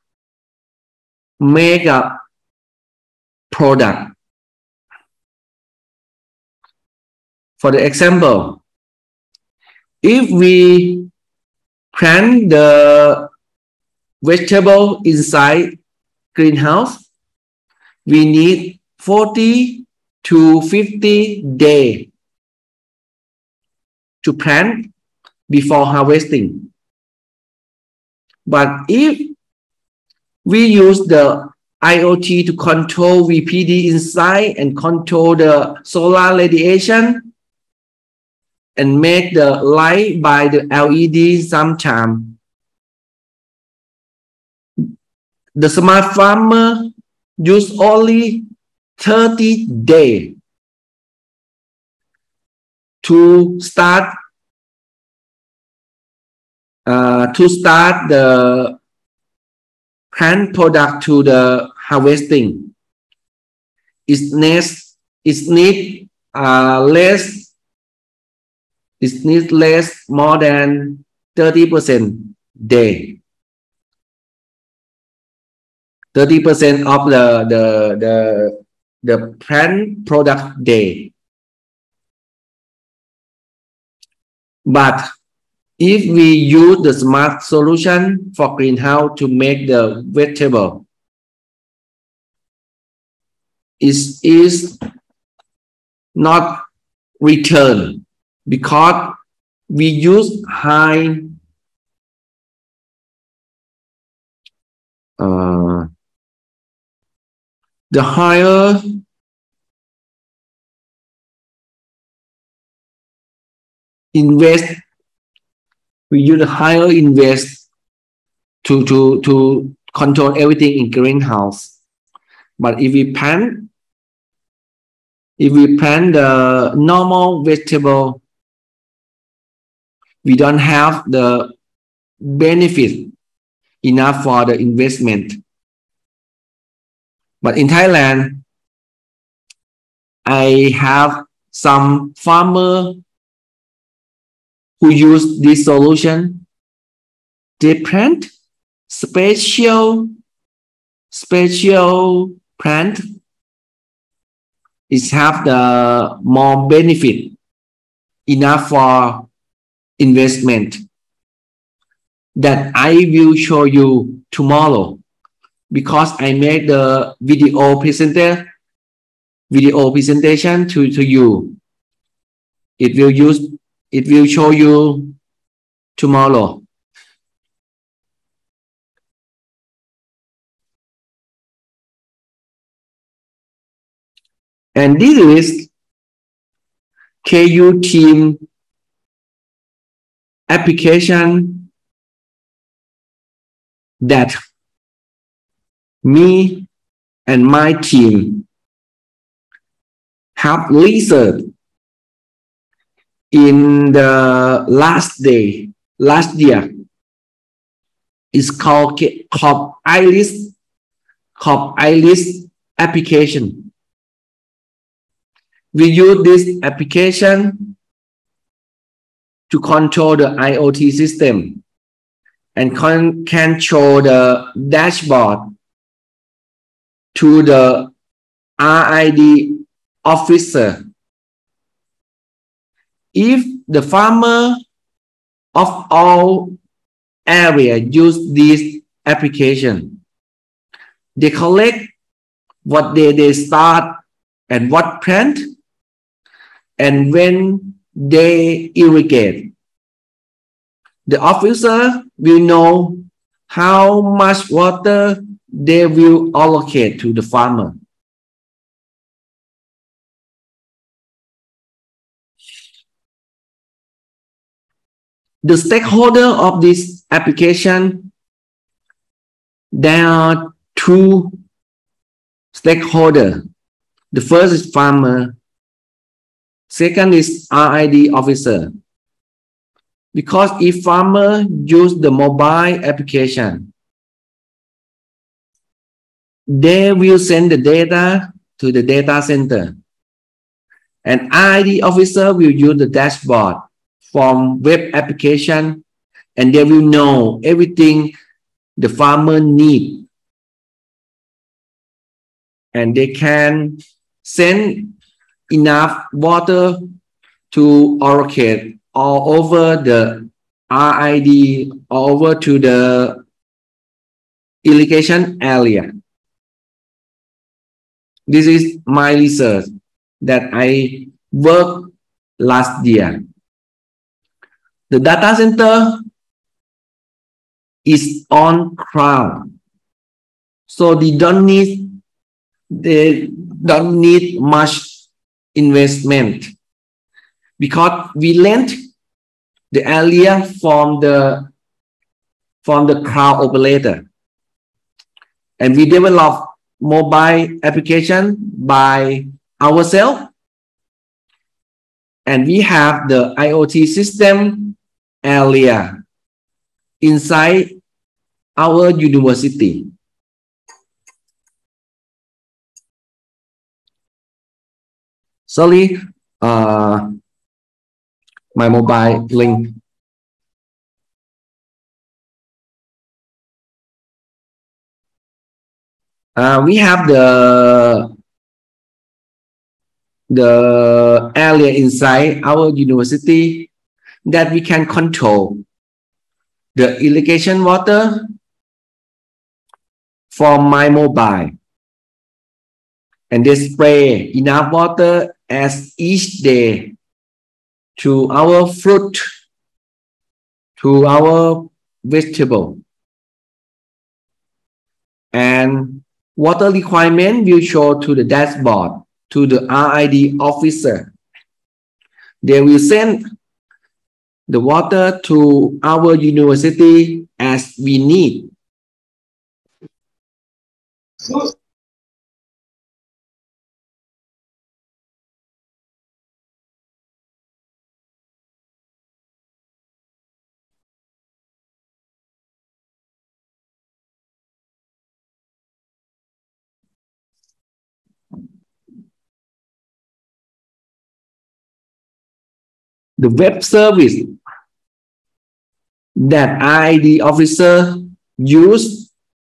make a product. For the example, if we plant the vegetable inside greenhouse, we need forty to fifty days to plant before harvesting. But if we use the I O T to control V P D inside and control the solar radiation and make the light by the L E D sometime, the smart farmer use only thirty days to start uh, to start the plant product to the harvesting. It needs it need uh, less it needs less more than thirty percent day. thirty percent of the the the the plant product day. But if we use the smart solution for greenhouse to make the vegetable, it is not return because we use high uh, the higher invest we use a higher invest to to to control everything in greenhouse. But if we plant if we plant the normal vegetable, we don't have the benefit enough for the investment. But in Thailand, I have some farmer who use this solution. They plant special special plant. It have the more benefit enough for investment that I will show you tomorrow, because I made the video presenter video presentation to, to you. It will use it will show you tomorrow. And this is K U team application that me and my team have researched in the last day, last year. It's called Crop Iris, Crop Iris application. We use this application to control the I O T system and can, can show the dashboard to the R I D officer. If the farmer of all area use this application, they collect what they, they start and what plant, and when they irrigate, the officer will know how much water they will allocate to the farmer. The stakeholder of this application, there are two stakeholders. The first is farmer. Second is R I D officer. Because if farmer use the mobile application, they will send the data to the data center. And R I D officer will use the dashboard from web application, and they will know everything the farmer need. And they can send enough water to allocate all over the R I D, all over to the irrigation area. This is my research that I worked last year. The data center is on cloud, so they don't need they don't need much investment because we lent the area from the from the cloud operator, and we develop mobile application by ourselves, and we have the IoT system area inside our university. Sorry, uh, my mobile link. Uh, we have the the area inside our university that we can control the irrigation water from my mobile, and they spray enough water as each day to our fruit, to our vegetable, and water requirement will show to the dashboard to the R I D officer. They will send the water to our university as we need. The web service that R I D officer use,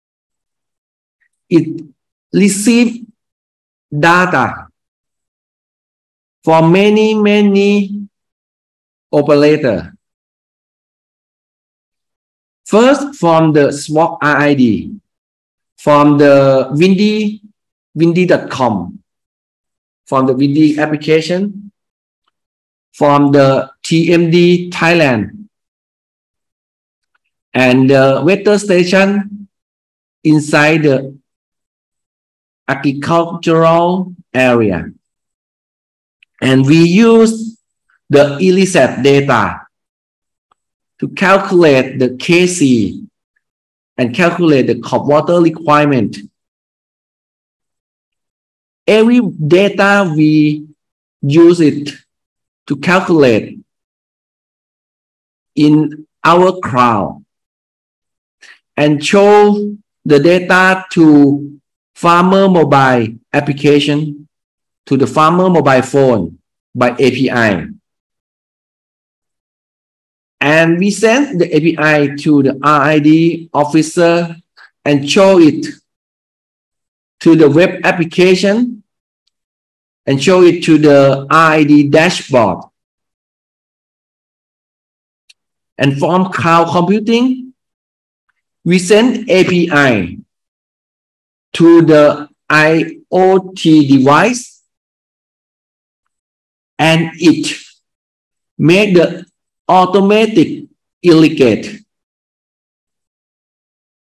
it receive data from many, many operators. First, from the SWOG R I D, from the Windy, windy dot com, from the Windy application, from the T M D Thailand, and the weather station inside the agricultural area. And we use the ELISAT data to calculate the K C and calculate the crop water requirement. Every data we use it to calculate in our cloud and show the data to farmer mobile application, to the farmer mobile phone by A P I. And we send the A P I to the R I D officer and show it to the web application and show it to the R I D dashboard. And from cloud computing, we send A P I to the IoT device, and it make the automatic irrigate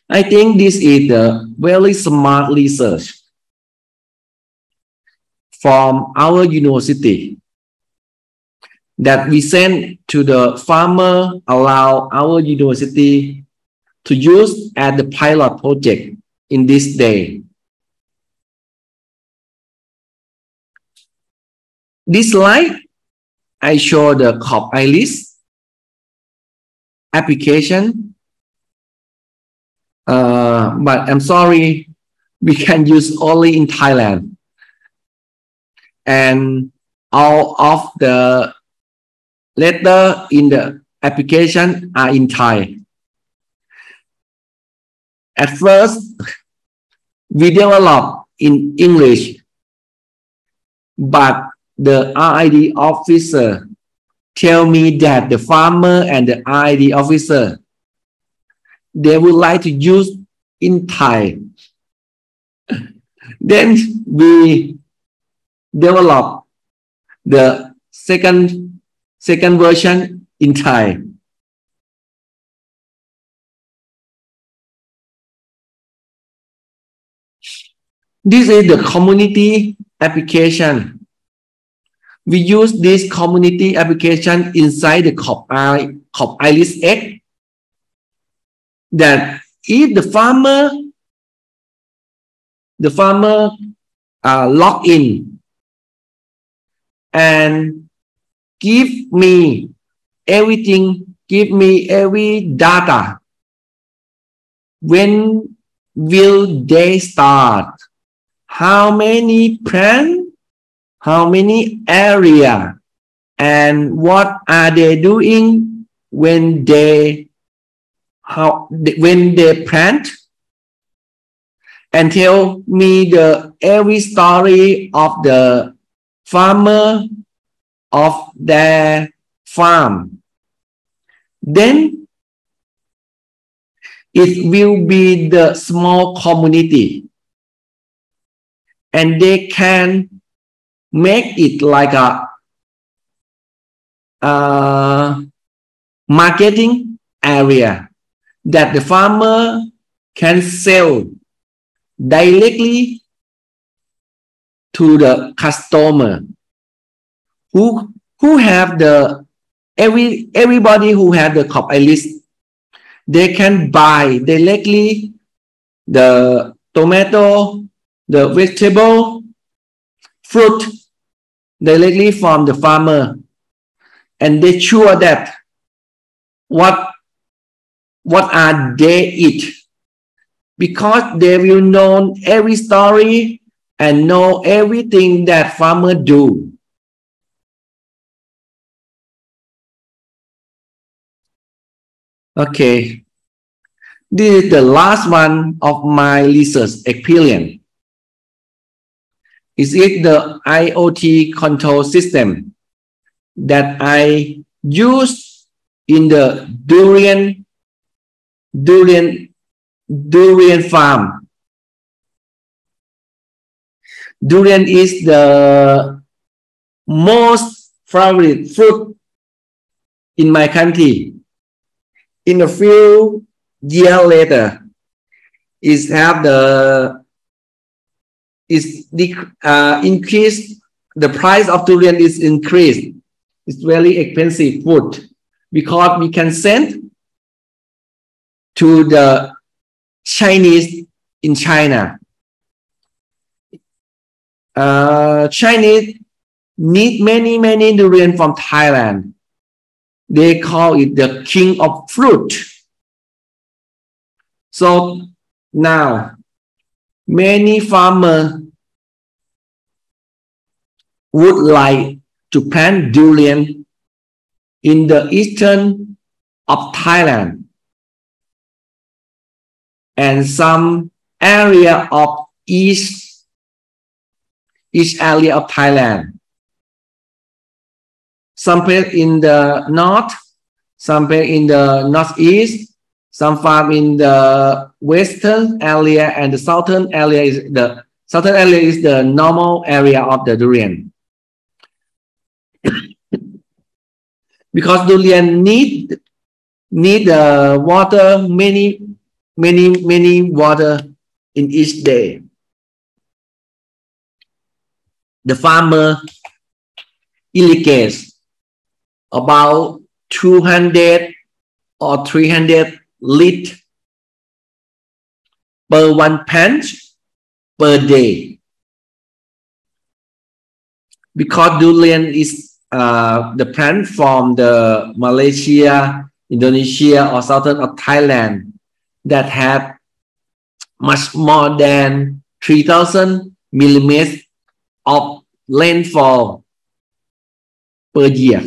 I think this is the very smart research from our university that we send to the farmer, allow our university to use as the pilot project in this day. This slide, I show the crop iris application, uh, but I'm sorry, we can use only in Thailand. And all of the letter in the application are in Thai. At first, we develop in English, but the R I D officer tell me that the farmer and the R I D officer, they would like to use in Thai. Then we develop the second second version in Thai. This is the community application. We use this community application inside the crop iris X. That if the farmer, the farmer uh, log in and give me everything, give me every data. When will they start? How many plants? How many area? And what are they doing when they how when they plant? And tell me the every story of the farmer of their farm. Then it will be the small community, and they can make it like a uh, marketing area that the farmer can sell directly to the customer who who have the every everybody who have the crop iris, they can buy directly the tomato, the vegetable, fruit directly from the farmer, and they sure that what what are they eat, because they will know every story and know everything that farmer do. Okay, this is the last one of my research experience. Is it the I O T control system that I use in the durian durian durian farm? Durian is the most favorite fruit in my country. In a few years later, is have the is the uh, increase, the price of durian is increased. It's very expensive food because we can send to the Chinese in China. Uh, Chinese need many many durian from Thailand. They call it the king of fruit. So now many farmers would like to plant durian in the eastern of Thailand and some area of east, east area of Thailand. Some place in the north, some place in the northeast, some farm in the western area, and the southern area is the southern area is the normal area of the durian. Because durian need need the water many many, many water in each day. The farmer irrigates about two hundred or three hundred liters per one plant per day. Because durian is uh, the plant from the Malaysia, Indonesia, or southern of Thailand that have much more than three thousand millimeters of rainfall per year.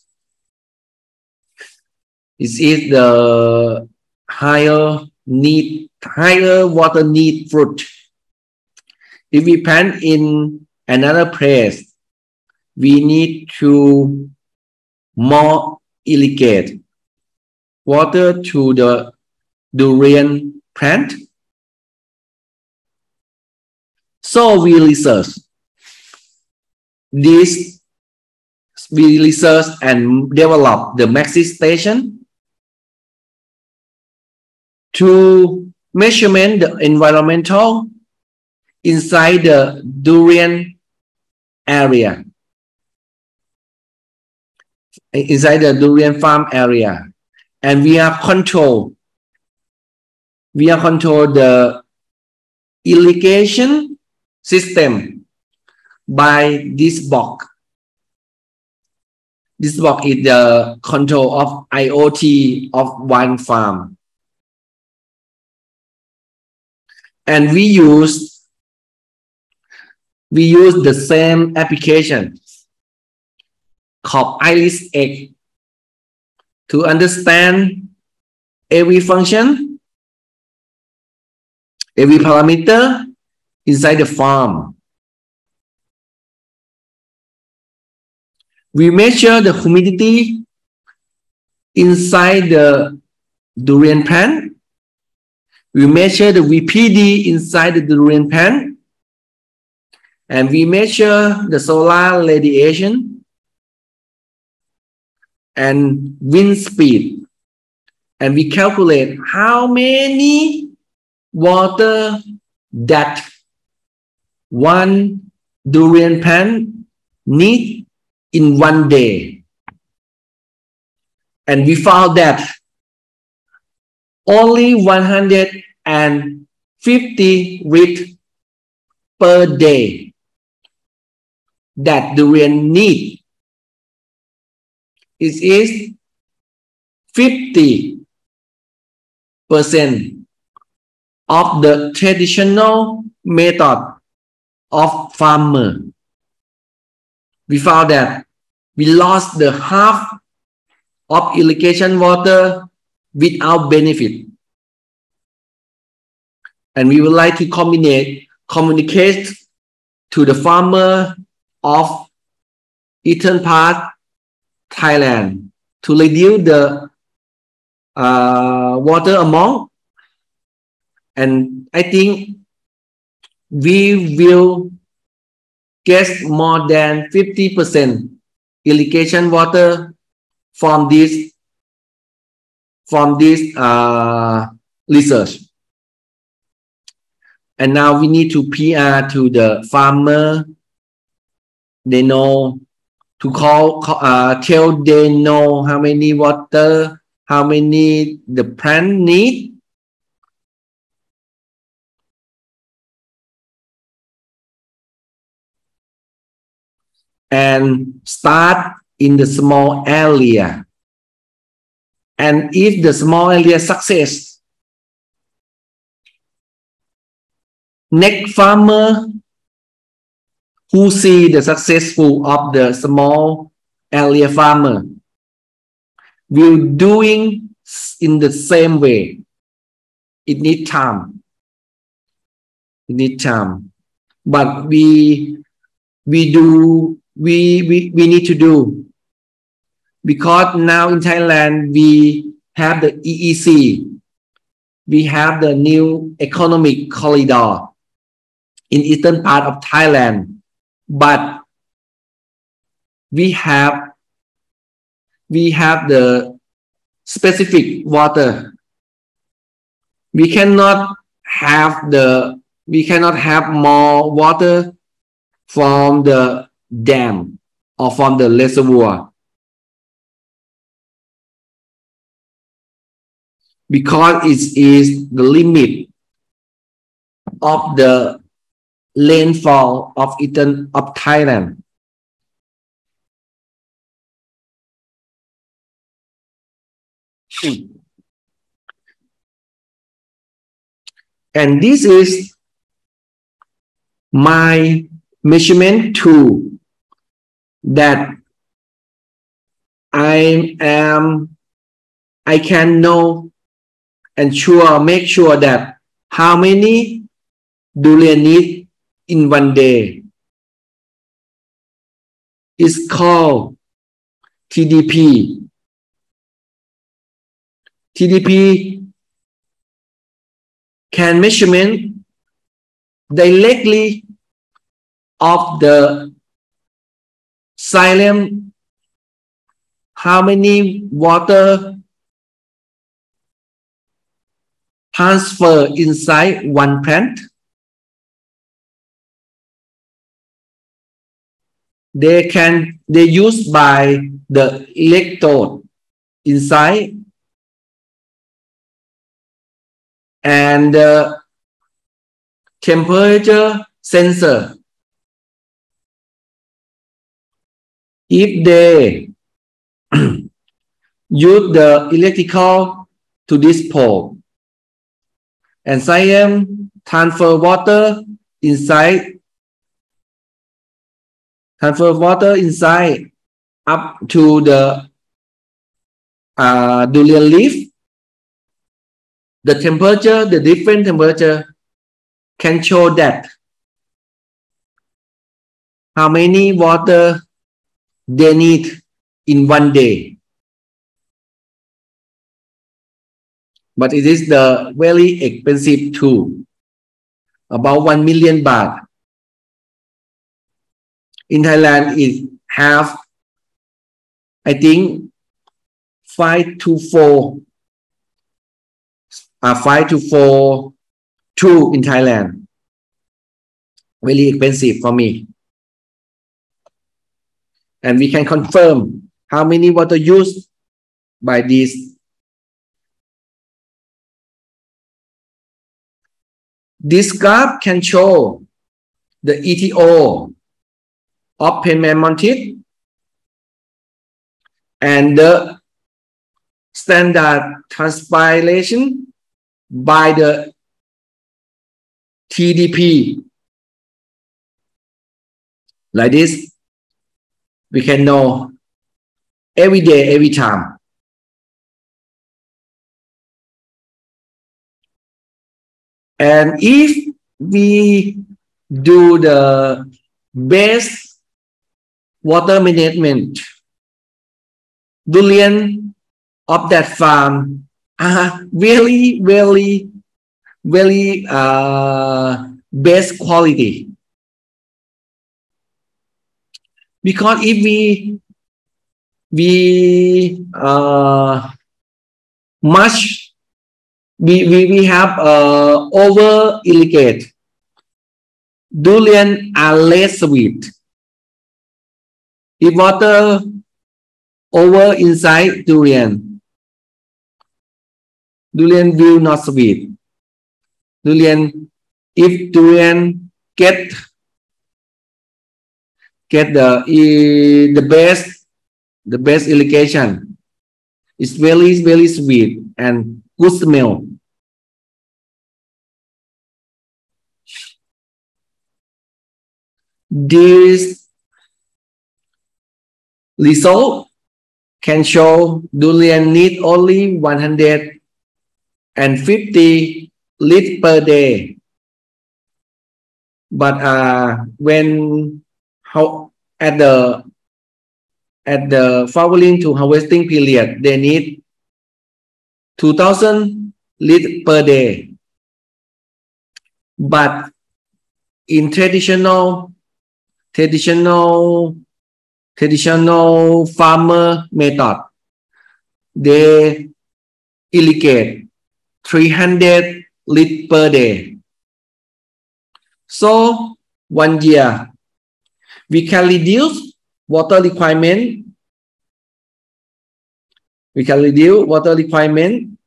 This is the higher need, higher water need fruit. If we plant in another place, we need to more irrigate water to the durian plant. So we research this, we research and develop the Maxi station to measurement the environmental inside the durian area, inside the durian farm area, and we are control, we are control the irrigation system by this box. This box is the control of I O T of one farm. And we use we use the same application called Iris X to understand every function, every parameter inside the farm. We measure the humidity inside the durian plant. We measure the V P D inside the durian plant. And we measure the solar radiation and wind speed. And we calculate how many water that one durian plant needs in one day. And we found that only one hundred fifty liters per day that durian need. It is fifty percent of the traditional method of farmer. We found that we lost the half of irrigation water without benefit. And we would like to combine, communicate to the farmer of eastern part Thailand to reduce the uh, water amount. And I think we will get more than fifty percent irrigation water from this from this uh, research. And now we need to P R to the farmer. They know to call, uh, tell they know how many water, how many the plant need. And start in the small area. And if the small area success, next farmer who see the successful of the small area farmer will doing in the same way. It needs time. It needs time. But we we do we we, we need to do, because now in Thailand we have the E E C. We have the new economic corridor in eastern part of Thailand, but we have we have the specific water. we cannot have the we cannot have more water from the dam or from the reservoir because it is the limit of the rainfall of Eastern of Thailand. And this is my measurement tool that I am I can know and sure make sure that how many durian need in one day is called T D P. T D P can measurement directly of the xylem, how many water transfer inside one plant. They can they use by the electrode inside and the temperature sensor. If they use the electrical to this pole and xylem transfer water inside transfer water inside up to the uh, durian leaf, the temperature, the different temperature can show that how many water they need in one day. But it is the very expensive tool, about one million baht. In Thailand, it have, I think, five to four, uh, five to four, two in Thailand. Very expensive for me. And we can confirm how many water used by this. This graph can show the E T O of Penman Montit and the standard transpiration by the T D P. Like this, we can know every day, every time. And if we do the best water management, durian of that farm are really, really, very uh, best quality. Because if we we uh, much we, we we have uh, over irrigate, durian are less sweet. If water over inside durian, durian will not sweet. Durian, if durian get get the the best the best irrigation, it's very very sweet and good smell. This result can show durian need only one hundred fifty liters per day. But uh, when how at the at the flowering to harvesting period, they need two thousand liters per day. But in traditional traditional traditional farmer method, they irrigate three hundred liters per day. So one year we can reduce water requirement. We can reduce water requirement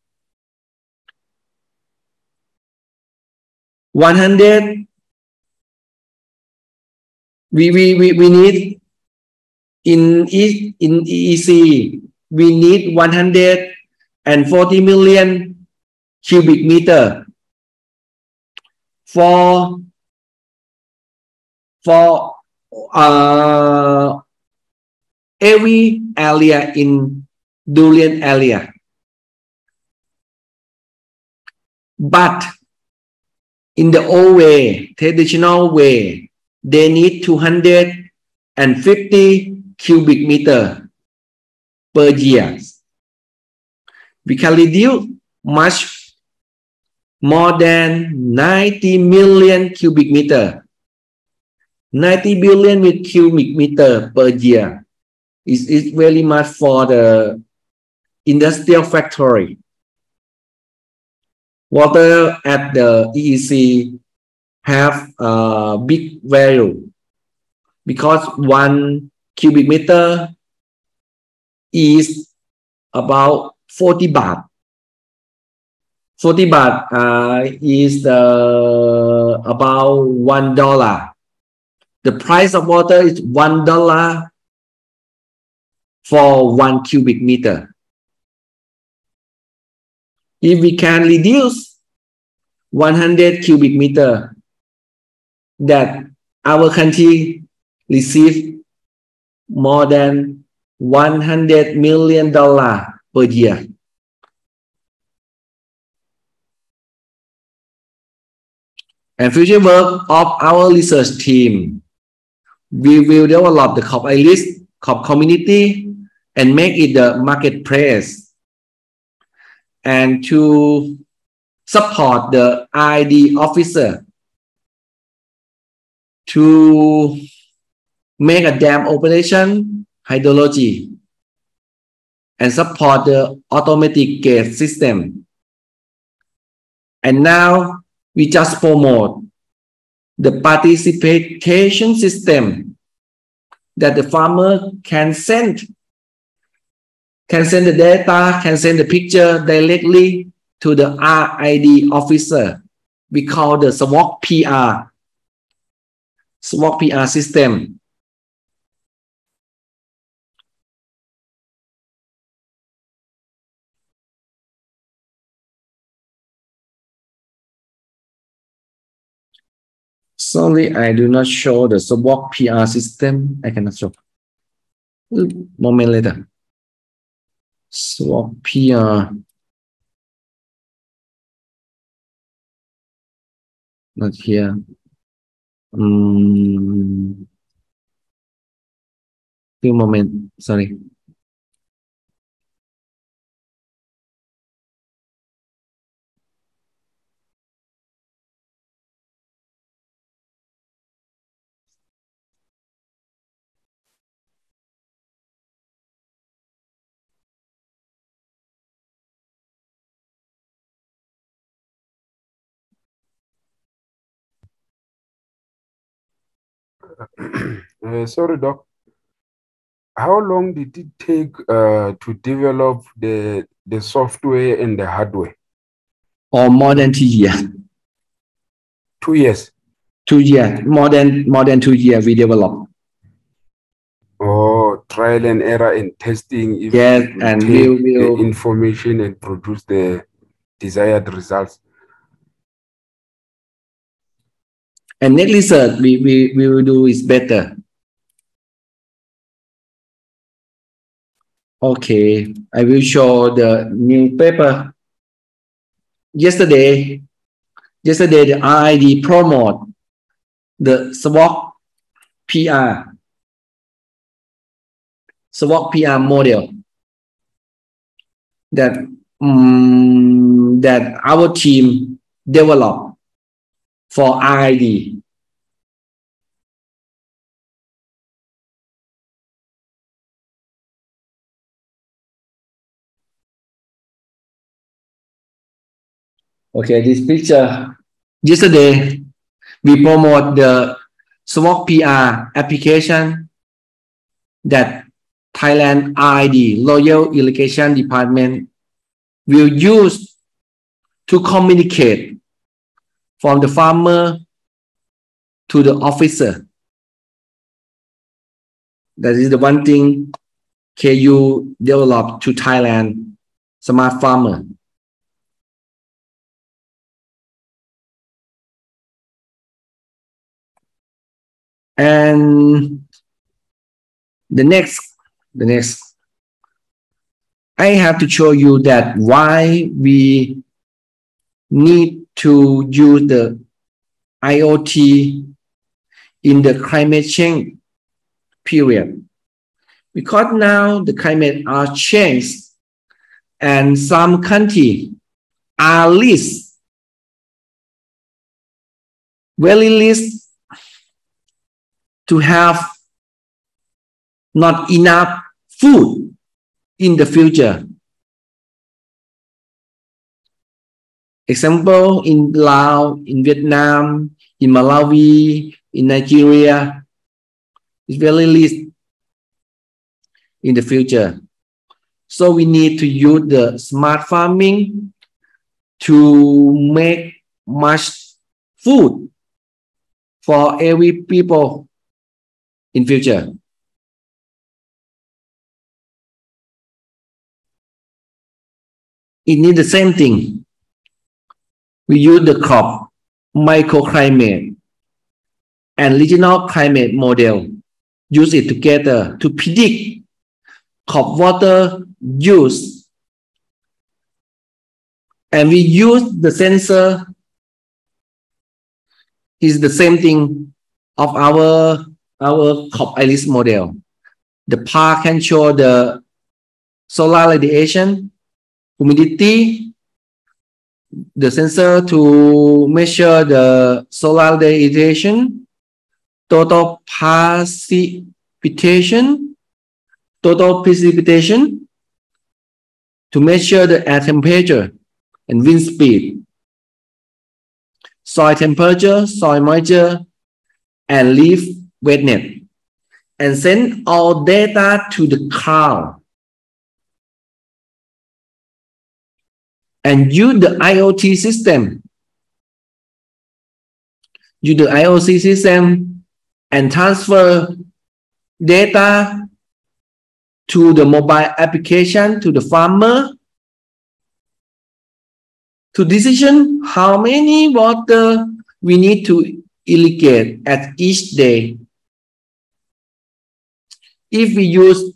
one hundred. We, we, we, we need in E in E E C we need one hundred forty million cubic meter for for uh, every area in Durian area. But in the old way, traditional way, they need two hundred fifty cubic meter per year. We can reduce much more than ninety million cubic meter. ninety billion with cubic meter per year is, is very much for the industrial factory. Water at the E E C have a big value because one cubic meter is about forty baht. forty baht uh, is the, about one dollar. The price of water is one dollar for one cubic meter. If we can reduce one hundred cubic meter, that our country receive more than one hundred million dollars per year. And future work of our research team, we will develop the COP IRIS, COP community, and make it the marketplace, and to support the R and D officer to make a dam operation hydrology and support the automatic gate system. And now we just promote the participation system that the farmer can send can send the data, can send the picture directly to the R and D officer. We call the SWOC P R, SWOC P R system. Sorry, I do not show the SWOC P R system. I cannot show. Moment later. SWOC P R. Not here. Um, few moment. Sorry. uh, sorry, Doc. How long did it take uh, to develop the the software and the hardware? Or more than two years. Two years. Two years. More than more than two years we develop. Oh, trial and error and testing. If Yes, it will and take we will the information and produce the desired results. and next research we, we, we will do is better. Okay, I will show the new paper. Yesterday, yesterday the R and D promote the SWOC P R, SWOC P R model that um, that our team developed for R and D. Okay, this picture. Yesterday, we promote the SWOT P R application that Thailand R I D, Royal Irrigation Department, will use to communicate from the farmer to the officer. That is the one thing K U developed to Thailand Smart Farmer. And the next, the next, I have to show you that why we need to use the I O T in the climate change period. Because now the climate are changed and some countries are least, very least to have not enough food in the future. Example, in Laos, in Vietnam, in Malawi, in Nigeria, it's very least in the future. So we need to use the smart farming to make much food for every people in future. It needs the same thing. We use the crop, microclimate, and regional climate model. Use it together to predict crop water use. And we use the sensor. Is the same thing of our, our crop iris model. The part can show the solar radiation, humidity, the sensor to measure the solar radiation, total precipitation, total precipitation, to measure the air temperature and wind speed, soil temperature, soil moisture, and leaf wetness, and send all data to the cloud. And use the I O T system. Use the I O T system and transfer data to the mobile application to the farmer to decision how many water we need to irrigate at each day. If we use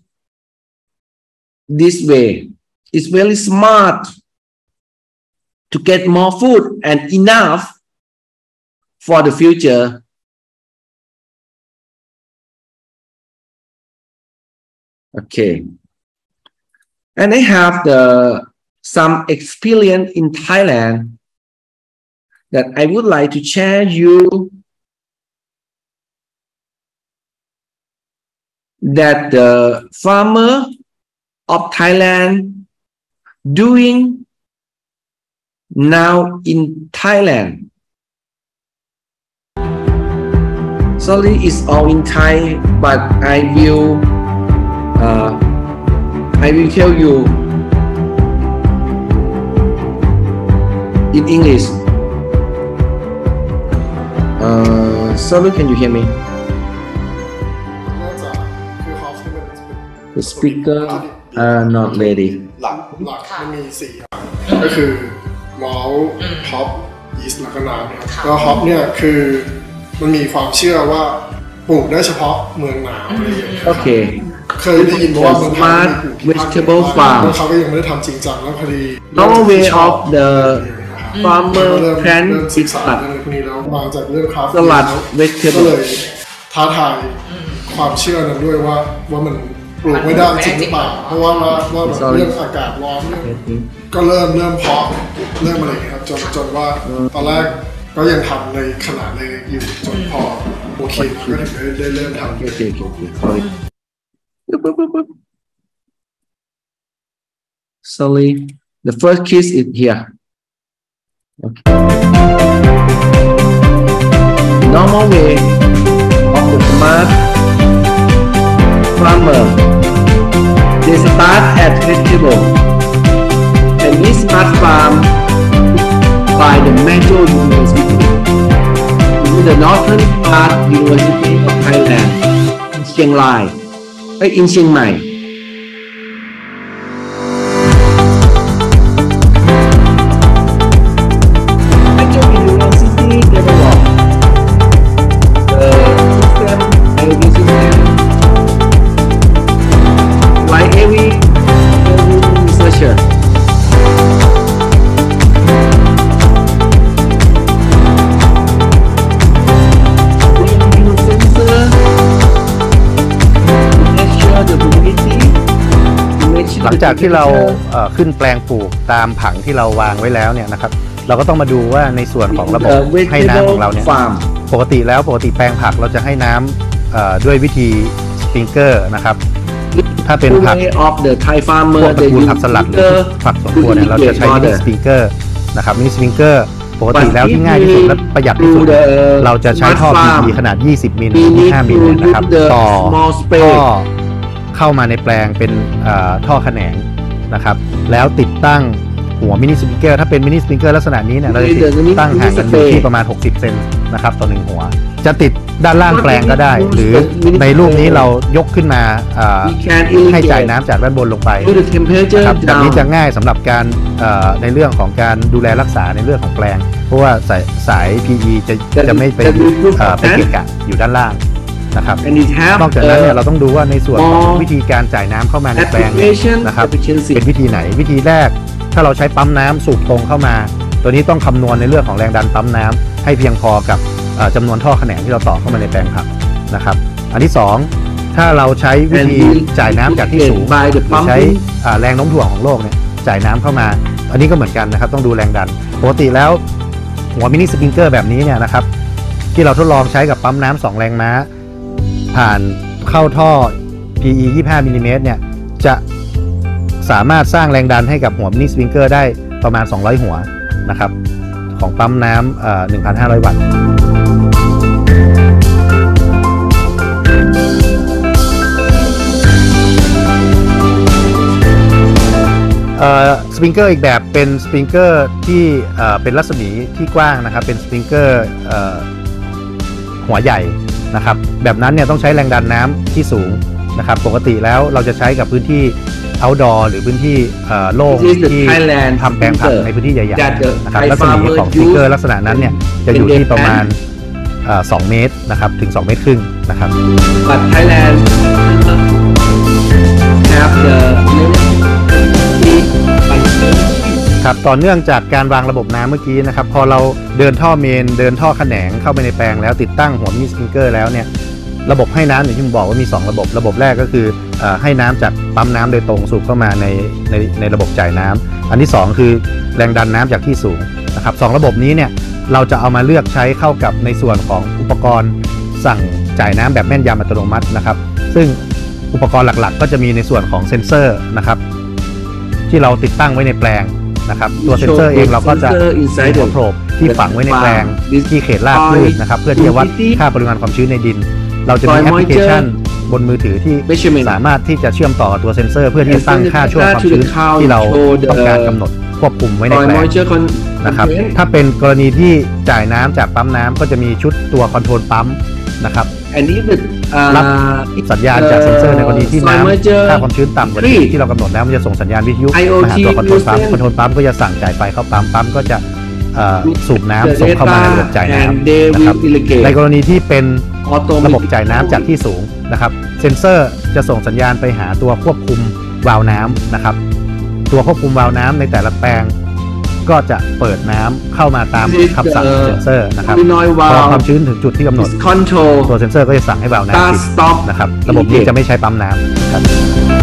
this way, it's very smart to get more food and enough for the future. Okay. And I have the some experience in Thailand that I would like to share you, that the farmer of Thailand doing now in Thailand. Sorry, it's all in Thai, but I will uh, I will tell you in English. Uh, sorry, can you hear me? The speaker are not ready. หลักหลักมันมีสี่อย่างก็คือมอลต์ฮอปยีสต์แล้วก็น้ำนะครับแล้วฮอปเนี่ยคือมันมีความเชื่อว่าปลูกได้เฉพาะเมืองหนาวอะไรอย่างเงี้ยโอเคเคยได้ยินว่าเมืองไทยมีปลูก vegetable farm เขาก็ยังไม่ได้ทำจริงจังแล้วพอดี Our way of the farmer เริ่ม plant เริ่มศึก is ษา salad เรื่องพวกนี้แล้ววางจากเรื่องคราฟต์ salad ก็ vegetable เลยท้าทายความเชื่อนั้นด้วยว่าว่ามันปลูกไม่ได้จริงหรือเปล่าเพราะว่าว่าว่าแบบเรื่องอากาศร้อนเนี่ยก็เริ่มเริ่มเพาะเริ่มอะไรอย่างเงี้ยครับจนจนว่าตอนแรกก็ยังทำในขนาดเล็กอยู่จนพอโอเคก็ถึงได้ได้เริ่มทำ Okay, okay, okay. Sorry. Sorry. The first kiss is here. Okay. Normal way of the smart farmer. They start at vegetable. And this smart farm by the Major University. In the northern part University of Thailand, in Chiang Rai, in Chiang Mai. Major University developed the system, IoT system, like every, every researcher. หลังจากที่เราเอ่อขึ้นแปลงปลูกตามผังที่เราวางไว้แล้วเนี่ยนะครับเราก็ต้องมาดูว่าในส่วนของระบบให้น้ำของเราเนี่ยปกติแล้วปกติแปลงผักเราจะให้น้ำเอ่อด้วยวิธีสปริงเกอร์นะครับถ้าเป็นผักพวกตระกูลผักสลัดหรือผักสวนครัวเนี่ยเราจะใช้มินิสปริงเกอร์นะครับมินิสปริงเกอร์ปกติแล้วที่ง่ายที่สุดและประหยัดที่สุดเราจะใช้ท่อ พี วี ขนาดยี่สิบมิลลิยี่สิบห้ามิลลินะครับต่อท่อเข้ามาในแปลงเป็นท่อแขนงนะครับแล้วติดตั้งหัวมินิสปริงเกอร์ถ้าเป็นมินิสปริงเกอร์ลักษณะนี้เนี่ยเราจะติดตั้งห่างกันอยู่ที่ประมาณหกสิบเซนนะครับต่อหนึ่งหัวจะติดด้านล่างแปลงก็ได้หรือในรูปนี้เรายกขึ้นมาให้จ่ายน้ำจากด้านบนลงไปนะครับแบบนี้จะง่ายสำหรับการในเรื่องของการดูแลรักษาในเรื่องของแปลงเพราะว่าสายสาย พี อี จะจะไม่ไปไปเกะกะอยู่ด้านล่างนะครับนอกจากนั้นเนี่ยเราต้องดูว่าในส่วนของวิธีการจ่ายน้ำเข้ามาในแปลงนะครับเป็นวิธีไหนวิธีแรกถ้าเราใช้ปั๊มน้ำสูบตรงเข้ามาตัวนี้ต้องคำนวณในเรื่องของแรงดันปั๊มน้ำให้เพียงพอกับจำนวนท่อแขนงที่เราต่อเข้ามาในแปลงผักนะครับอันที่สองถ้าเราใช้วิธีจ่ายน้ำจากที่สูงใช้แรงโน้มถ่วงของโลกเนี่ยจ่ายน้ำเข้ามาอันนี้ก็เหมือนกันนะครับต้องดูแรงดันปกติแล้วหัวมินิสปริงเกอร์แบบนี้เนี่ยนะครับที่เราทดลองใช้กับปั๊มน้ำสองแรงม้าผ่านเข้าท่อ พี อี ยี่สิบห้ามิลลิเมตรเนี่ยจะสามารถสร้างแรงดันให้กับหัวมินิสปริงเกอร์ได้ประมาณสองร้อยหัวนะครับของปั๊มน้ำ หนึ่งพันห้าร้อย วัตต์สปริงเกอร์อีกแบบเป็นสปริงเกอร์ที่เป็นรัศมีที่กว้างนะครับเป็นสปริงเกอร์หัวใหญ่นะครับแบบนั้นเนี่ยต้องใช้แรงดันน้ำที่สูงนะครับปกติแล้วเราจะใช้กับพื้นที่ outdoor หรือพื้นที่โล่งที่ทำแปลงผักในพื้นที่ใหญ่ๆนะครับรัศมีของสปริงเกอร์ลักษณะนั้นเนี่ยจะอยู่ที่ประมาณสองเมตรนะครับถึงสองเมตรครึ่งนะครับ But Thailand have the ครับต่อเนื่องจากการวางระบบน้ำเมื่อกี้นะครับพอเราเดินท่อเมนเดินท่อแขนงเข้าไปในแปลงแล้วติดตั้งหัวมินิสปริงเกอร์แล้วเนี่ยระบบให้น้ำอย่างที่ผมบอกว่ามีสองระบบระบบแรกก็คือให้น้ำจากปั๊มน้ำโดยตรงสูบเข้ามาในในในระบบจ่ายน้ำอันที่สองคือแรงดันน้ำจากที่สูงนะครับสองระบบนี้เนี่ยเราจะเอามาเลือกใช้เข้ากับในส่วนของอุปกรณ์สั่งจ่ายน้ำแบบแม่นยำอัตโนมัตินะครับซึ่งอุปกรณ์หลักๆก็จะมีในส่วนของเซ็นเซอร์นะครับที่เราติดตั้งไว้ในแปลงนะครับตัวเซ็นเซอร์เองเราก็จะมีหัวโผล่ที่ฝังไว้ในแปลงที่เขตรากพืชนะครับเพื่อที่จะวัดค่าปริมาณความชื้นในดินเราจะมีแอปพลิเคชันบนมือถือที่สามารถที่จะเชื่อมต่อตัวเซ็นเซอร์เพื่อที่จะตั้งค่าช่วงความชื้นที่เราต้องการกำหนดควบคุมไว้ในแปลงนะครับถ้าเป็นกรณีที่จ่ายน้ำจากปั๊มน้ำก็จะมีชุดตัวคอนโทรลปั๊มนะครับรับสัญญาณจากเซ็นเซอร์ในกรณีที่น้ำค่าความชื้นต่ำกว่าที่เรากำหนดแล้วมันจะส่งสัญญาณวิทยุมาหาตัวคอนโทรลปั๊มคอนโทรลปั๊มก็จะสั่งจ่ายไฟเข้าปั๊มปั๊มก็จะสูบน้ำส่งเข้ามาในระบบจ่ายน้ำนะครับในกรณีที่เป็นระบบจ่ายน้ำจากที่สูงนะครับเซ็นเซอร์จะส่งสัญญาณไปหาตัวควบคุมวาล์วน้ำนะครับตัวควบคุมวาล์วน้ำในแต่ละแปลงก็จะเปิดน้ำเข้ามาตามคำสั่งเซ็นเซอร์นะครับพอความชื้นถึงจุดที่กำหนดตัวเซ็นเซอร์ก็จะสั่งให้วาล์วน้ำปิดนะครับระบบนี้จะไม่ใช้ปั๊มน้ำครับ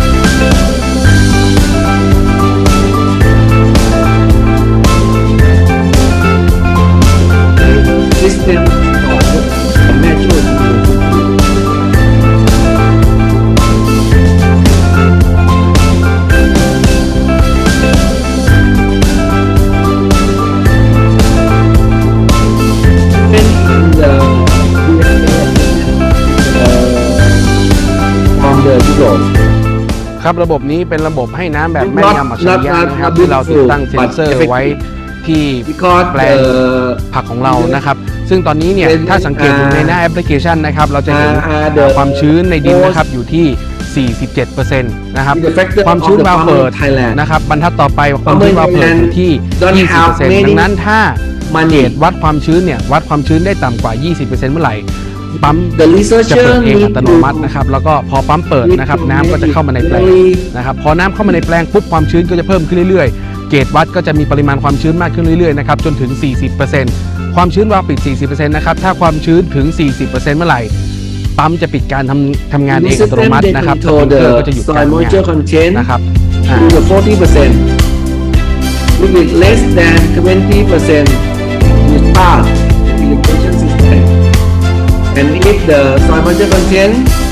System of Major ครับระบบนี้เป็นระบบให้น้ำแบบแม่นยำอัจฉริยะนะครับที่เราติดตั้งเซ็นเซอร์ไว้ที่แปลงผักของเรานะครับซึ่งตอนนี้เนี่ยถ้าสังเกตดูในหน้าแอปพลิเคชันนะครับเราจะเห็นความชื้นในดินนะครับอยู่ที่ สี่สิบเจ็ดเปอร์เซ็นต์ นะครับความชื้นวาล์วเปิดนะครับบรรทัดต่อไปความชื้นวาล์วเปิดอยู่ที่ ยี่สิบเปอร์เซ็นต์ ดังนั้นถ้าเกจวัดความชื้นเนี่ยวัดความชื้นได้ต่ำกว่า ยี่สิบเปอร์เซ็นต์ เมื่อไหร่ปั๊มจะเปิดเองอัตโนมัตินะครับแล้วก็พอปั๊มเปิดนะครับน้ำก็จะเข้ามาในแปลงนะครับพอน้ำเข้ามาในแปลงปุ๊บความชื้นก็จะเพิ่มขึ้นเรื่อยๆเกจวัดก็จะมีปริมาณความชื้นมากขึ้นเรื่อยๆนะครับจนถึง สี่สิบเปอร์เซ็นต์ ความชื้นวาล์วปิด สี่สิบเปอร์เซ็นต์ นะครับถ้าความชื้นถึง สี่สิบเปอร์เซ็นต์ เมื่อไหร่ปั๊มจะปิดการทำทำงานเองอัตโนมัตินะครับสปริงเกอร์ก็จะหยุดการทำงานนะครับ forty percent if it less than twenty percent you start the irrigation system and if the soil moisture content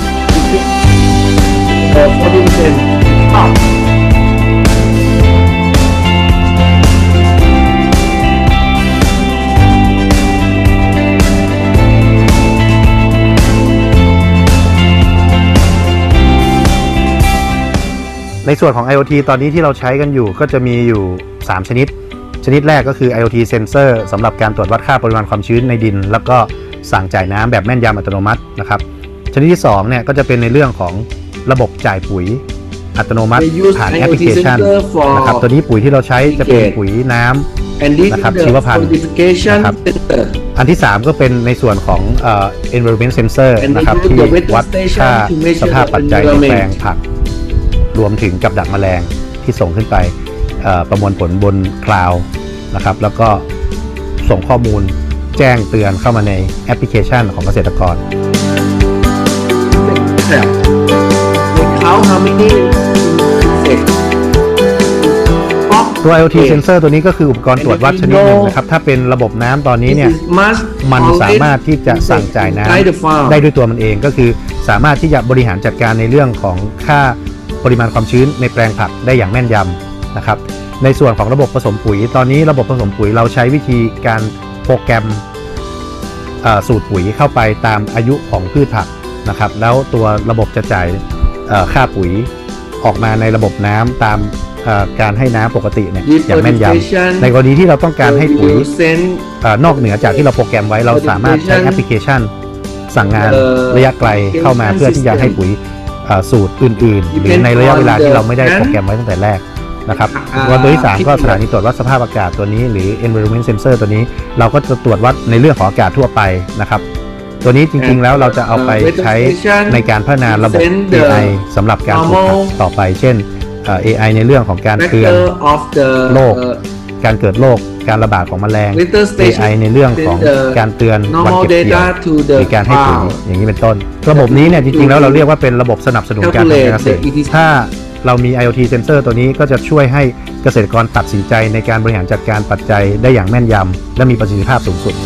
is forty percent stop ในส่วนของ ไอ โอ ที ตอนนี้ที่เราใช้กันอยู่ก็จะมีอยู่สามชนิดชนิดแรกก็คือ ไอ โอ ที Sensor สำหรับการตรวจวัดค่าปริมาณความชื้นในดินแล้วก็สั่งจ่ายน้ำแบบแม่นยำอัตโนมัตินะครับชนิดที่สองเนี่ยก็จะเป็นในเรื่องของระบบจ่ายปุ๋ยอัตโนมัติผ่านแอปพลิเคชันนะครับตัวนี้ปุ๋ยที่เราใช้จะเป็นปุ๋ยน้ำนะครับชีวพันธุ์นะครับอันที่สามก็เป็นในส่วนของ environment sensor นะครับที่วัดค่าสภาพปัจจัยในแปลงผักรวมถึงกับดักแมลงที่ส่งขึ้นไปประมวลผลบนคลาวด์นะครับแล้วก็ส่งข้อมูลแจ้งเตือนเข้ามาในแอปพลิเคชันของเกษตรกรตัว ไอ โอ ที Sensor ตัวนี้ก็คืออุปกรณ์ตรวจวัดชนิดหนึ่งนะครับถ้าเป็นระบบน้ำตอนนี้เนี่ยมันสามารถที่จะสั่งจ่ายน้ำได้ด้วยตัวมันเองก็คือสามารถที่จะบริหารจัดการในเรื่องของค่าปริมาณความชื้นในแปลงผักได้อย่างแม่นยำนะครับในส่วนของระบบผสมปุ๋ยตอนนี้ระบบผสมปุ๋ยเราใช้วิธีการโปรแกรมสูตรปุ๋ยเข้าไปตามอายุของพืชผักนะครับแล้วตัวระบบจะจ่ายค่าปุ๋ยออกมาในระบบน้ำตามการให้น้ำปกติเนี่ยอย่างแม่นยำในกรณีที่เราต้องการให้ปุ๋ยนอกเหนือจากที่เราโปรแกรมไว้เราสามารถใช้แอปพลิเคชันสั่งงานระยะไกลเข้ามาเพื่อที่จะให้ปุ๋ยสูตรอื่นๆหรือในระยะเวลาที่เราไม่ได้โปรแกรมไว้ตั้งแต่แรกนะครับตัวที่สามก็สถานีตรวจวัดสภาพอากาศตัวนี้หรือ environment sensor ตัวนี้เราก็จะตรวจวัดในเรื่องของอากาศทั่วไปนะครับตัวนี้จริงๆแล้วเราจะเอาไปใช้ในการพัฒนาระบบ เอ ไอ สำหรับการปลูกผักต่อไปเช่น เอ ไอ ในเรื่องของการเตือนโรคการเกิดโรคการระบาดของแมลง เอ ไอ ในเรื่องของการเตือนวันเก็บเกี่ยวในการให้ปุ๋ยอย่างนี้เป็นต้นระบบนี้เนี่ยจริงๆแล้วเราเรียกว่าเป็นระบบสนับสนุนการทำการเกษตรถ้าเรามี ไอ โอ ที Sensor ตัวนี้ก็จะช่วยให้เกษตรกรตัดสินใจในการบริหารจัดการปัจจัยได้อย่างแม่นยำและมีประสิทธิภาพสูงสุด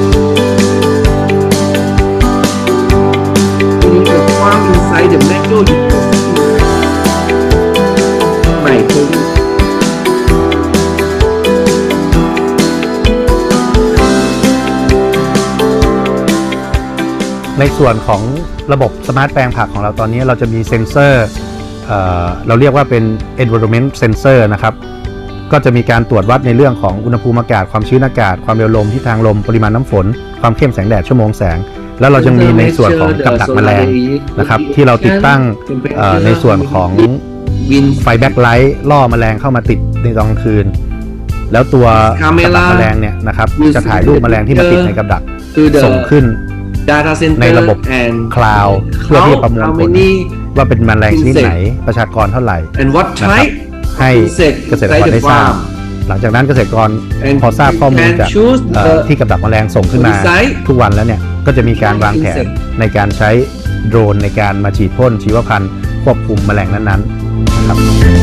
ในส่วนของระบบสมาร์ทแปลงผักของเราตอนนี้เราจะมีเซ็นเซอร์เอ่อเราเรียกว่าเป็น environment sensor นะครับก็จะมีการตรวจวัดในเรื่องของอุณหภูมิอากาศความชื้นอากาศความเร็วลมทิศทางลมปริมาณน้ำฝนความเข้มแสงแดดชั่วโมงแสงแล้วเราจะมีในส่วนของกับดักแมลงนะครับที่เราติดตั้งในส่วนของไฟแบ็คไลท์ล่อแมลงเข้ามาติดในตอนกลางคืนแล้วตัวกับดักแมลงเนี่ยนะครับจะถ่ายรูปแมลงที่มาติดในกับดักส่งขึ้นในระบบคลาวด์เพื่อที่จะประมวลผลว่าเป็นแมลงชนิดไหนประชากรเท่าไหร่นะครับให้เกษตรกรได้ทราบหลังจากนั้นเกษตรกรพอทราบข้อมูลจากที่กับดักแมลงส่งขึ้นมาทุกวันแล้วเนี่ยก็จะมีการวางแผนในการใช้โดรนในการมาฉีดพ่นชีวพันธุ์ควบคุมแมลงนั้นๆนะครับ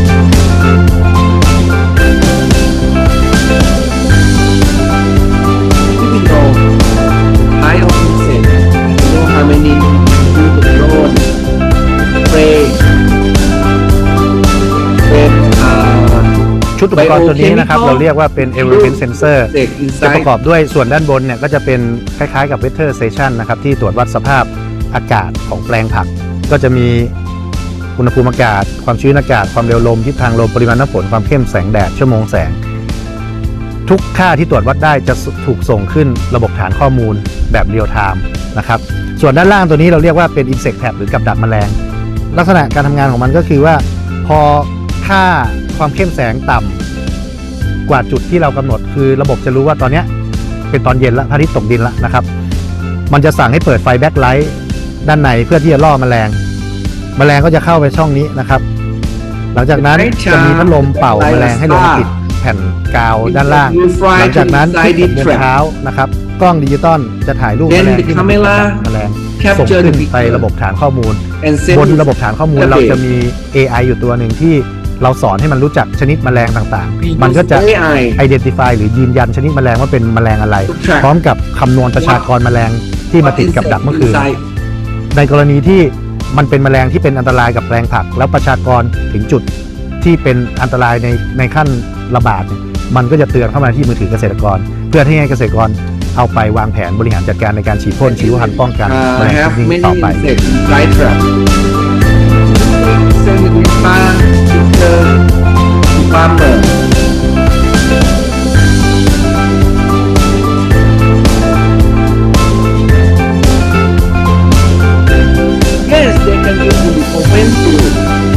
ชุดอุปกรณ์ตัวนี้นะครับเราเรียกว่าเป็น environment sensor จะประกอบด้วยส่วนด้านบนเนี่ยก็จะเป็นคล้ายๆกับ weather station นะครับที่ตรวจวัดสภาพอากาศของแปลงผักก็จะมีอุณหภูมิอากาศความชื้นอากาศความเร็วลมทิศทางลมปริมาณน้ำฝนความเข้มแสงแดดชั่วโมงแสงทุกค่าที่ตรวจวัดได้จะถูกส่งขึ้นระบบฐานข้อมูลแบบเรียลไทม์นะครับส่วนด้านล่างตัวนี้เราเรียกว่าเป็น Insect Tab หรือกับดักแมลงลักษณะการทำงานของมันก็คือว่าพอค่าความเข้มแสงต่ำกว่าจุดที่เรากำหนดคือระบบจะรู้ว่าตอนนี้เป็นตอนเย็นแล้วพระอาทิตย์ตกดินแล้วนะครับมันจะสั่งให้เปิดไฟแบ็คไลท์ด้านในเพื่อที่จะล่อแมลงแมลงก็จะเข้าไปช่องนี้นะครับหลังจากนั้นจะมีพัดลมเป่าแมลงให้ลงมาติดแผ่นกาวด้านล่างหลังจากนั้นที่บนเท้านะครับกล้องดิจิตอลจะถ่ายรูปแมลงที่มันเป็นแมลงส่งขึ้นไประบบฐานข้อมูลบนระบบฐานข้อมูลเราจะมี เอ ไอ อยู่ตัวหนึ่งที่เราสอนให้มันรู้จักชนิดแมลงต่างๆมันก็จะ identify หรือยืนยันชนิดแมลงว่าเป็นแมลงอะไรพร้อมกับคำนวณประชากรแมลงที่มาติดกับดักเมื่อคืนในกรณีที่มันเป็นแมลงที่เป็นอันตรายกับแปลงผักแล้วประชากรถึงจุดที่เป็นอันตรายในในขั้นระบาดมันก็จะเตือนเข้ามาที่มือถือเกษตรกรเพื่อให้เกษตรกรเอาไปวางแผนบริหารจัดการในการฉีดพ่นชีวพันธุ์ป้องกันแมลงชนิดนี้ต่อไป Yes, they can use the open field.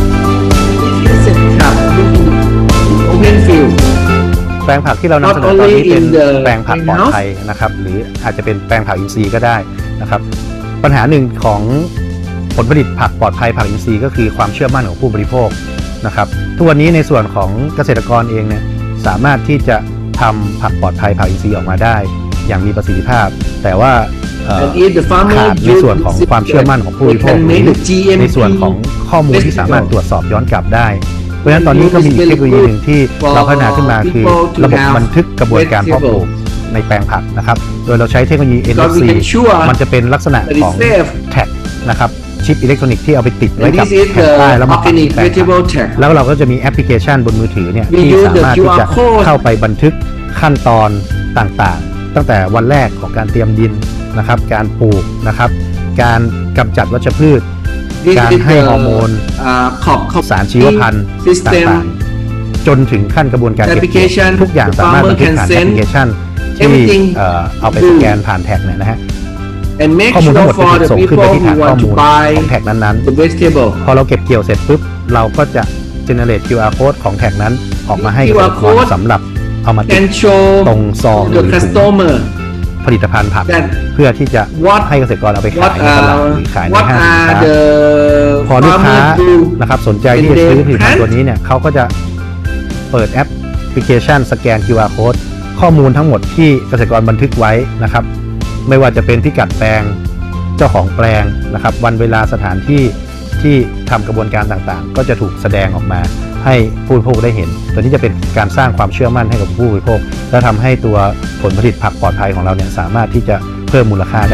It is a trap using the open field. แปลงผักที่เรานำเสนอตอนนี้เป็นแปลงผักปลอดภัยนะครับหรืออาจจะเป็นแปลงผักอินทรีย์ก็ได้นะครับปัญหาหนึ่งของผลผลิตผักปลอดภัยผักอินทรีย์ก็คือความเชื่อมั่นของผู้บริโภคนะครับทุกวันนี้ในส่วนของเกษตรกรเองเนี่ยสามารถที่จะทำผักปลอดภัยผักอินทรีย์ออกมาได้อย่างมีประสิทธิภาพแต่ว่าขาดในส่วนของความเชื่อมั่นของผู้บริโภคในส่วนของข้อมูลที่สามารถตรวจสอบย้อนกลับได้เพราะฉะนั้นตอนนี้ก็มีเทคโนโลยีหนึ่งที่เราพัฒนาขึ้นมาคือระบบบันทึกกระบวนการเพาะปลูกในแปลงผักนะครับโดยเราใช้เทคโนโลยี เอ็น เอฟ ซี มันจะเป็นลักษณะของแท็กนะครับชิปอิเล็กทรอนิกส์ที่เอาไปติดไว้กับแผ่นป้ายแล้วมาปักที่แปลงผักแล้วเราก็จะมีแอปพลิเคชันบนมือถือเนี่ยที่สามารถที่จะเข้าไปบันทึกขั้นตอนต่างๆตั้งแต่วันแรกของการเตรียมดินนะครับการปลูกนะครับการกำจัดวัชพืชการให้ฮอร์โมนสารชีวพันธุ์ต่างๆจนถึงขั้นกระบวนการเก็บเกี่ยวทุกอย่างสามารถบันทึกผ่านแอปพลิเคชันที่เอาไปสแกนผ่านแท็กเนี่ยนะฮะข้อมูลทั้งหมดจะถูกส่งขึ้นไปที่ฐานข้อมูลของแท็กนั้นๆพอเราเก็บเกี่ยวเสร็จปุ๊บเราก็จะ generate คิว อาร์ code ของแท็กนั้นออกมาให้เกษตรกรสำหรับเอามาติดตรงซองหรือถุงผลิตภัณฑ์ผักเพื่อที่จะให้เกษตรกรเอาไปขายในตลาดหรือขายในห้างสินค้าพอลูกค้านะครับสนใจที่จะซื้อผลิตภัณฑ์ตัวนี้เนี่ยเขาก็จะเปิดแอปพลิเคชันสแกน คิว อาร์ code ข้อมูลทั้งหมดที่เกษตรกรบันทึกไว้นะครับไม่ว่าจะเป็นพิกัดแปลงเจ้าของแปลงนะครับวันเวลาสถานที่ที่ทำกระบวนการต่างๆก็จะถูกแสดงออกมาให้ผู้บริโภคได้เห็นตัวนี้จะเป็นการสร้างความเชื่อมั่นให้กับผู้บริโภคและทำให้ตัวผลผลิตผักปลอดภัยของเราเนี่ยสามารถที่จะเพิ่มมูลค่าได้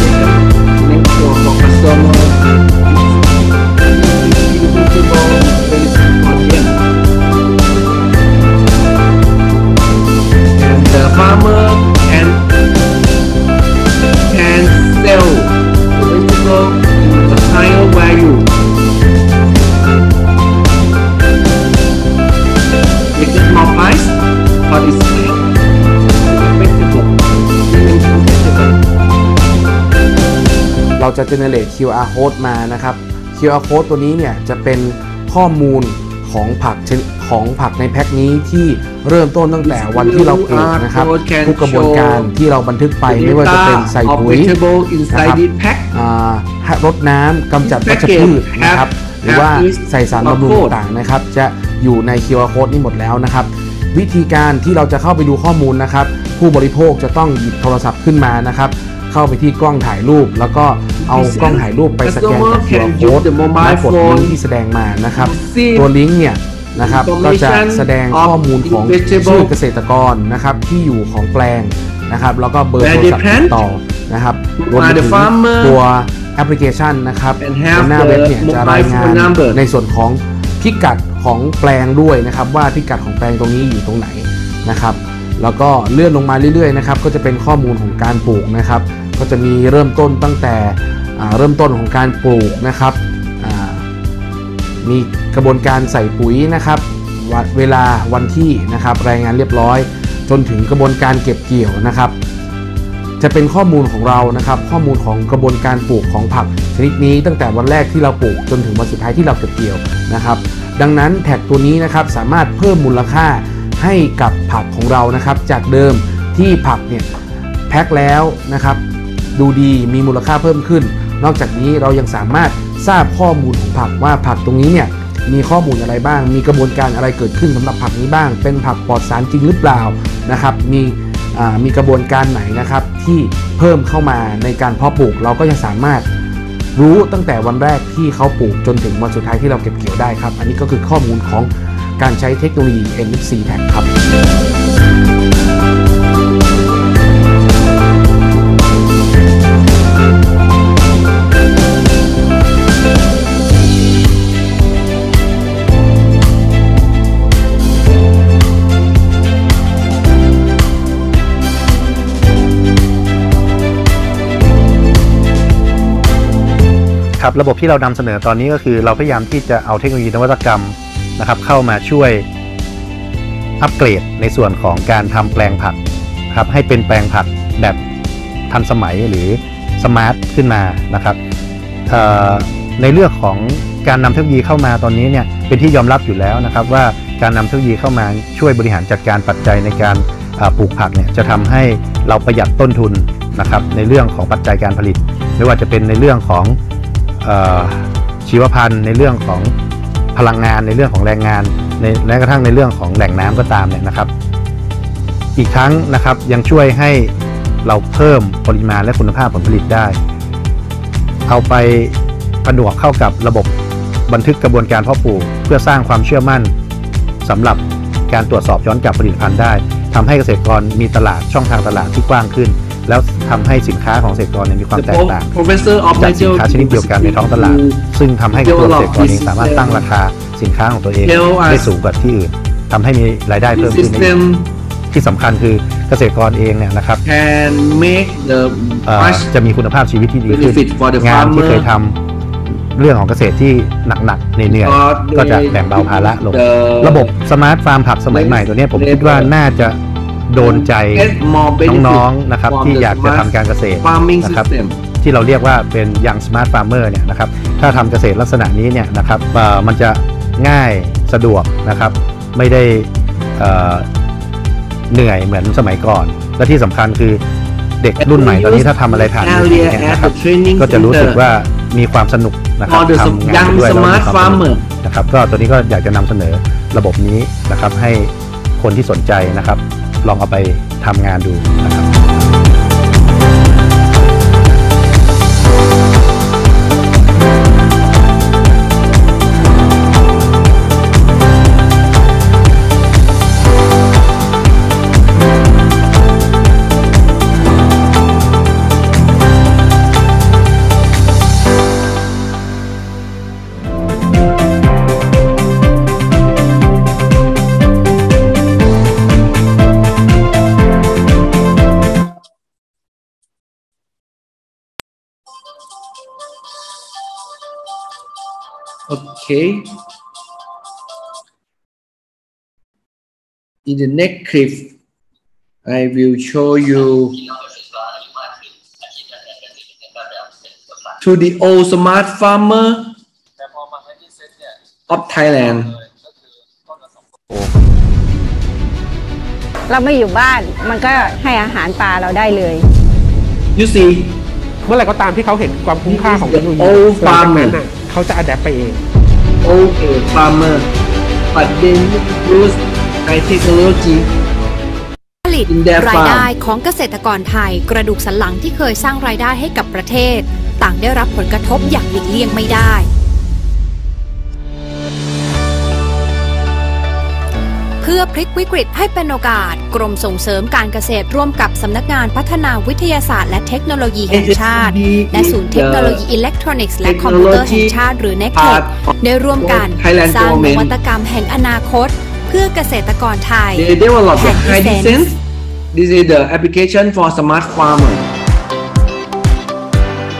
เราจะ generate คิว อาร์ code มานะครับ คิว อาร์ code ตัวนี้เนี่ยจะเป็นข้อมูลของผักของผักในแพ็คนี้ที่เริ่มต้นตั้งแต่วันที่เราปลูกนะครับทุกกระบวนการที่เราบันทึกไปไม่ว่าจะเป็นใส่ปุ๋ยนะครับรดน้ำกำจัดวัชพืชนะครับหรือว่าใส่สารบำรุงต่างๆนะครับจะอยู่ใน คิว อาร์ code นี้หมดแล้วนะครับวิธีการที่เราจะเข้าไปดูข้อมูลนะครับผู้บริโภคจะต้องหยิบโทรศัพท์ขึ้นมานะครับเข้าไปที่กล้องถ่ายรูปแล้วก็เอากล้องถ่ายรูปไปสแกนจาก คิว อาร์ code แล้วกดลิงก์ที่แสดงมานะครับตัวลิงก์เนี่ยนะครับก็จะแสดงข้อมูลของชื่อเกษตรกรนะครับที่อยู่ของแปลงนะครับแล้วก็เบอร์โทรศัพท์ติดต่อนะครับรวมไปถึงตัวแอปพลิเคชันนะครับบนหน้าเว็บเนี่ยจะรายงานในส่วนของพิกัดของแปลงด้วยนะครับว่าพิกัดของแปลงตรงนี้อยู่ตรงไหนนะครับแล้วก็เลื่อนลงมาเรื่อยๆนะครับก็จะเป็นข้อมูลของการปลูกนะครับก็จะมีเริ่มต้นตั้งแต่เริ่มต้นของการปลูกนะครับมีกระบวนการใส่ปุ๋ยนะครับเวลาวันที่นะครับรายงานเรียบร้อยจนถึงกระบวนการเก็บเกี่ยวนะครับจะเป็นข้อมูลของเรานะครับข้อมูลของกระบวนการปลูกของผักชนิดนี้ตั้งแต่วันแรกที่เราปลูกจนถึงวันสุดท้ายที่เราเก็บเกี่ยวนะครับดังนั้นแท็กตัวนี้นะครับสามารถเพิ่มมูลค่าให้กับผักของเรานะครับจากเดิมที่ผักเนี่ยแพ็คแล้วนะครับดูดีมีมูลค่าเพิ่มขึ้นนอกจากนี้เรายังสามารถทราบข้อมูลของผักว่าผักตรงนี้เนี่ยมีข้อมูลอะไรบ้างมีกระบวนการอะไรเกิดขึ้นสำหรับผักนี้บ้างเป็นผักปลอดสารจริงหรือเปล่านะครับมีมีกระบวนการไหนนะครับที่เพิ่มเข้ามาในการเพาะปลูกเราก็จะสามารถรู้ตั้งแต่วันแรกที่เขาปลูกจนถึงวันสุดท้ายที่เราเก็บเกี่ยวได้ครับอันนี้ก็คือข้อมูลของการใช้เทคโนโลยี เอ็น เอฟ ซี Tag ครับครับระบบที่เรานำเสนอตอนนี้ก็คือเราพยายามที่จะเอาเทคโนโลยีนวัตกรรมนะครับเข้ามาช่วยอัปเกรดในส่วนของการทำแปลงผักครับให้เป็นแปลงผักแบบทันสมัยหรือสมาร์ทขึ้นมานะครับในเรื่องของการนำเทคโนโลยีเข้ามาตอนนี้เนี่ยเป็นที่ยอมรับอยู่แล้วนะครับว่าการนำเทคโนโลยีเข้ามาช่วยบริหารจัดการปัจจัยในการปลูกผักเนี่ยจะทำให้เราประหยัดต้นทุนนะครับในเรื่องของปัจจัยการผลิตไม่ว่าจะเป็นในเรื่องของชีวพันธุ์ในเรื่องของพลังงานในเรื่องของแรงงานในแม้กระทั่งในเรื่องของแหล่งน้ำก็ตามเนี่ยนะครับอีกทั้งนะครับยังช่วยให้เราเพิ่มปริมาณและคุณภาพผลผลิตได้เอาไปผนวกเข้ากับระบบบันทึกกระบวนการเพาะปลูกเพื่อสร้างความเชื่อมั่นสำหรับการตรวจสอบย้อนกลับผลิตภัณฑ์ได้ทำให้เกษตรกรมีตลาดช่องทางตลาดที่กว้างขึ้นแล้วทำให้สินค้าของเกษตรกรมีความแตกต่างจากสินค้าชนิดเดียวกันในท้องตลาดซึ่งทำให้ตัวเกษตรกรเองสามารถตั้งราคาสินค้าของตัวเองได้สูงกว่าที่อื่นทำให้มีรายได้เพิ่มขึ้นที่สำคัญคือเกษตรกรเองเนี่ยนะครับจะมีคุณภาพชีวิตที่ดีขึ้นงานที่เคยทำเรื่องของเกษตรที่หนักๆเหนื่อยๆก็จะแบ่งเบาภาระลงระบบสมาร์ทฟาร์มผักสมัยใหม่ตัวนี้ผมคิดว่าน่าจะโดนใจน้องๆนะครับที่อยากจะทำการเกษตรนะครับที่เราเรียกว่าเป็น Young Smart Farmer เนี่ยนะครับถ้าทำเกษตรลักษณะนี้เนี่ยนะครับมันจะง่ายสะดวกนะครับไม่ได้เหนื่อยเหมือนสมัยก่อนและที่สำคัญคือเด็กรุ่นใหม่ตอนนี้ถ้าทำอะไรผ่านมือถือเนี่ยนะครับก็จะรู้สึกว่ามีความสนุกนะครับทำงานด้วยแล้วมีความสนุกนะครับก็ตัวนี้ก็อยากจะนำเสนอระบบนี้นะครับให้คนที่สนใจนะครับลองเอาไปทำงานดูนะครับ Okay. In the next clip, I will show you to the old smart farmer of Thailand. เราไม่อยู่บ้านมันก็ให้อาหารปลาเราได้เลย You see, เมื่อไหร่ก็ตามที่เขาเห็นความคุ้มค่าของเทคโนโลยี old หลังจากนั้ farmer, นน่ะเขาจะอัดแอปไปเอง old farmer, but they use high technology ผลิต in their รายได้ farm. ของเกษตรกรไทยกระดูกสันหลังที่เคยสร้างรายได้ให้กับประเทศต่างได้รับผลกระทบอย่างหลีกเลี่ยงไม่ได้เพื่อพลิกวิกฤตให้เป็นโอกาสกรมส่งเสริมการเกษตรร่วมกับสำนักงานพัฒนาวิทยาศาสตร์และเทคโนโลยีแห่งชาติและศูนย์เทคโนโลยีอิเล็กทรอนิกส์และคอมพิวเตอร์แห่งชาติหรือ เน็กเทค ได้ร่วมกันสร้างนวัตกรรมแห่งอนาคตเพื่อเกษตรกรไทย They develop the high sense. This is the application for smart farmer.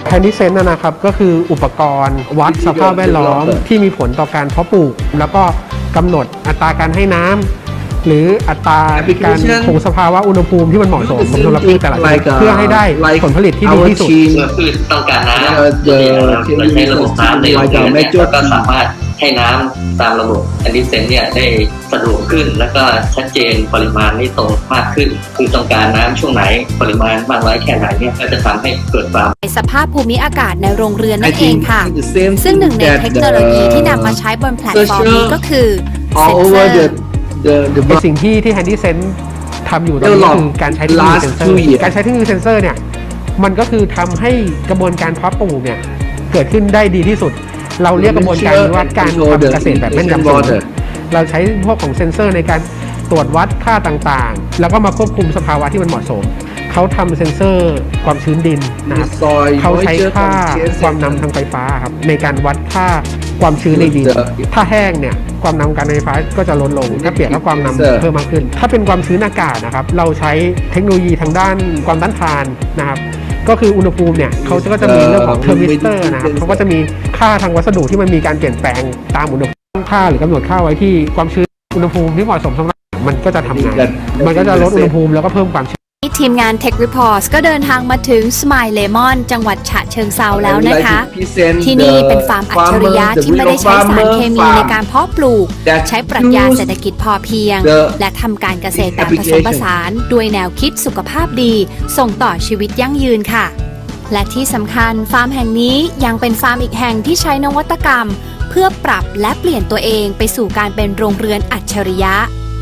HandySense นะครับก็คืออุปกรณ์วัดสภาพแวดล้อมที่มีผลต่อการเพาะปลูกแล้วก็กำหนดอัตราการให้น้ำหรืออัตราการคงสภาวะอุณหภูมิที่มันเหมาะสมสำหรับพืชแต่ละชนิดเพื่อให้ได้ผลผลิตที่ดีที่สุดเมื่อพืชต้องการน้ำเราใช้ระบบน้ำในโรงเรือนเนี่ยก็สามารถให้น้ำตามระบบHandySenseเนี่ยได้สะดวกขึ้นแล้วก็ชัดเจนปริมาณที่ตรงมากขึ้นคือต้องการน้ำช่วงไหนปริมาณมากน้อยแค่ไหนเนี่ยก็จะทำให้เกิดความในสภาพภูมิอากาศในโรงเรือนนั่นเองค่ะซึ่งหนึ่งในเทคโนโลยีที่นำมาใช้บนแพลตฟอร์มนี้ก็คือเซ็นเซอร์ในสิ่งที่ที่ HandySense ทำอยู่ตรงนี้คือการใช้เทคโนโลยีเซนเซอร์การใช้เทคโนโลยีเซนเซอร์เนี่ยมันก็คือทำให้กระบวนการเพาะปลูกเนี่ยเกิดขึ้นได้ดีที่สุดเราเรียกกระบวนการวัดการทำเกษตรแบบแม่นยำสูงเราใช้พวกของเซนเซอร์ในการตรวจวัดค่าต่างๆแล้วก็มาควบคุมสภาวะที่มันเหมาะสมเขาทำเซนเซอร์ความชื้นดินนะครับเขาใช้ค่าความนำทางไฟฟ้าครับในการวัดค่าความชื้นในดินถ้าแห้งเนี่ยความนำการไฟฟ้าก็จะลดลงถ้าเปียกก็ความนำเพิ่มมากขึ้นถ้าเป็นความชื้นอากาศนะครับเราใช้เทคโนโลยีทางด้านความต้านทานนะครับก็คืออุณหภูมิเนี่ยเขาก็จะมีเรื่องของเทอร์มิสเตอร์นะครับเขาก็จะมีค่าทางวัสดุที่มันมีการเปลี่ยนแปลงตามอุณหภูมิค่าหรือกำหนดค่าไว้ที่ความชื้นอุณหภูมิที่เหมาะสมสำหรับมันก็จะทำงานมันก็จะลดอุณหภูมิแล้วก็เพิ่มความชื้นทีมงาน Tech Reports ก็เดินทางมาถึง Smile Lemon จังหวัดฉะเชิงเทราแล้วนะคะที่นี่เป็นฟาร์มอัจฉริยะที่ไม่ได้ใช้สารเคมีในการเพาะปลูกใช้ปรัชญาเศรษฐกิจพอเพียงและทำการเกษตรแบบผสมผสานด้วยแนวคิดสุขภาพดีส่งต่อชีวิตยั่งยืนค่ะและที่สำคัญฟาร์มแห่งนี้ยังเป็นฟาร์มอีกแห่งที่ใช้นวัตกรรมเพื่อปรับและเปลี่ยนตัวเองไปสู่การเป็นโรงเรือนอัจฉริยะ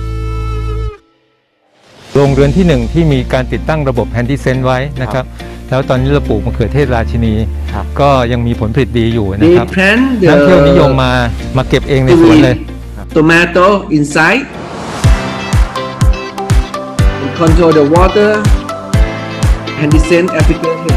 โรงเรือนที่หนึ่งที่มีการติดตั้งระบบ HandySense ไว้นะครับแล้วตอนนี้เราปลูกมะเขือเทศราชินีก็ยังมีผลผลิตดีอยู่นะครับนักเที่ยวนิยมมามาเก็บเองในสวนเลย Tomato inside control the water HandySense application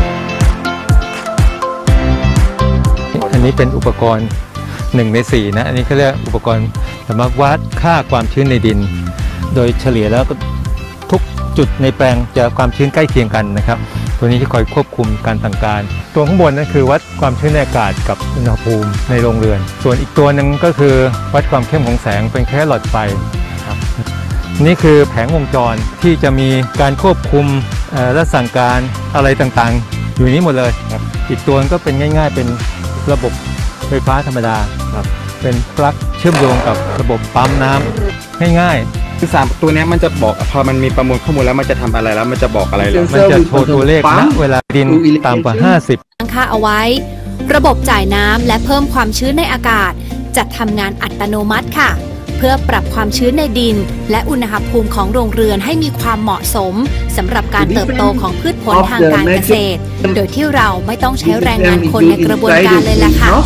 อันนี้เป็นอุปกรณ์หนึ่งในสี่นะอันนี้เขาเรียกอุปกรณ์สามารถวัดค่าความชื้นในดินโดยเฉลี่ยแล้วก็ทุกจุดในแปลงจะความชื้นใกล้เคียงกันนะครับตัวนี้จะคอยควบคุมการสั่งการตัวข้างบนนั่นคือวัดความชื้นในอากาศกับอุณหภูมิในโรงเรือนส่วนอีกตัวหนึ่งก็คือวัดความเข้มของแสงเป็นแค่หลอดไฟครับนี่คือแผงวงจรที่จะมีการควบคุมและสั่งการอะไรต่างๆอยู่นี้หมดเลยครับอีกตัวก็เป็นง่ายๆเป็นระบบไฟฟ้าธรรมดาครับเป็นปลั๊กเชื่อมโยงกับระบบปั๊มน้ำง่ายๆคือสามตัวนี้มันจะบอกพอมันมีประมวลข้อมูลแล้วมันจะทำอะไรแล้วมันจะบอกอะไรเลยมันจะโชว์ตัวเลขณเวลาดินต่ำกว่าห้าสิบตั้งค่าเอาไว้ระบบจ่ายน้ำและเพิ่มความชื้นในอากาศจะทำงานอัตโนมัติค่ะเพื่อปรับความชื้นในดินและอุณหภูมิของโรงเรือนให้มีความเหมาะสมสำหรับการเติบโตของพืชผลทางการเกษตรโดยที่เราไม่ต้องใช้แรงงานคนในกระบวนการเลยล่ะค่ะ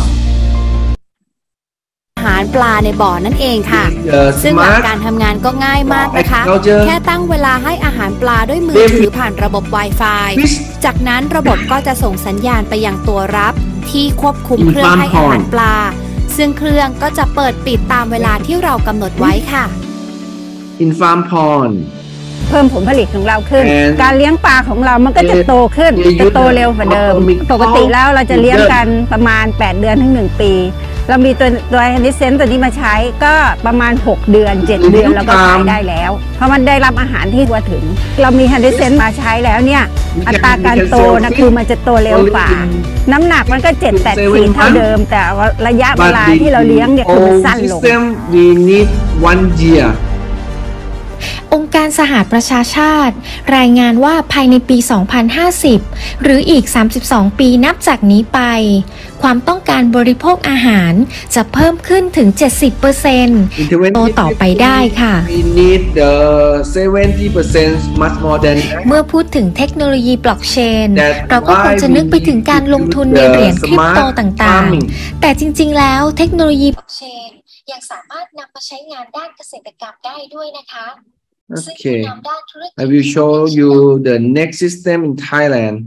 อาหารปลาในบ่อนั่นเองค่ะซึ่งหลักการทำงานก็ง่ายมากนะคะแค่ตั้งเวลาให้อาหารปลาด้วยมือถือผ่านระบบ Wi-Fi จากนั้นระบบก็จะส่งสัญญาณไปยังตัวรับที่ควบคุมเครื่องให้อาหารปลาซึ่งเครื่องก็จะเปิดปิดตามเวลาที่เรากำหนดไว้ค่ะ In farm pond เพิ่มผลผลิตของเราขึ้นการเลี้ยงปลาของเรามันก็จะโตขึ้นจะโตเร็วกว่าเดิมปกติแล้วเราจะเลี้ยงกันประมาณแปดเดือนถึงหนึ่งปีเรามีตัวตัวHandySenseตัวนี้มาใช้ก็ประมาณหกเดือนเจ็ดเดือนเราก็ใช้ได้แล้วเพราะมันได้รับอาหารที่ทั่วถึงเรามีHandySenseมาใช้แล้วเนี่ยอัตราการโตนะคือมันจะโตเร็วกว่าน้ำหนักมันก็เจ็ดแปดขีดเท่าเดิมแต่ระยะเวลาที่เราเลี้ยงเนี่ยคือมันสั้นลง we need one year องค์การสหประชาชาติรายงานว่าภายในปี สองพันห้าสิบ หรืออีก สามสิบสอง ปีนับจากนี้ไปความต้องการบริโภคอาหารจะเพิ่มขึ้นถึง เจ็ดสิบเปอร์เซ็นต์ โตต่อไปได้ค่ะ We need the seventy percent much more than เมื่อพูดถึงเทคโนโลยีบล็อกเชนเราก็คงจะนึกไปถึงการลงทุนในเหรียญคริปโตต่างๆแต่จริงๆแล้วเทคโนโลยีบล็อกเชนยังสามารถนำมาใช้งานด้านเกษตรกรรมได้ด้วยนะคะ Okay, I will show you the next system in Thailand.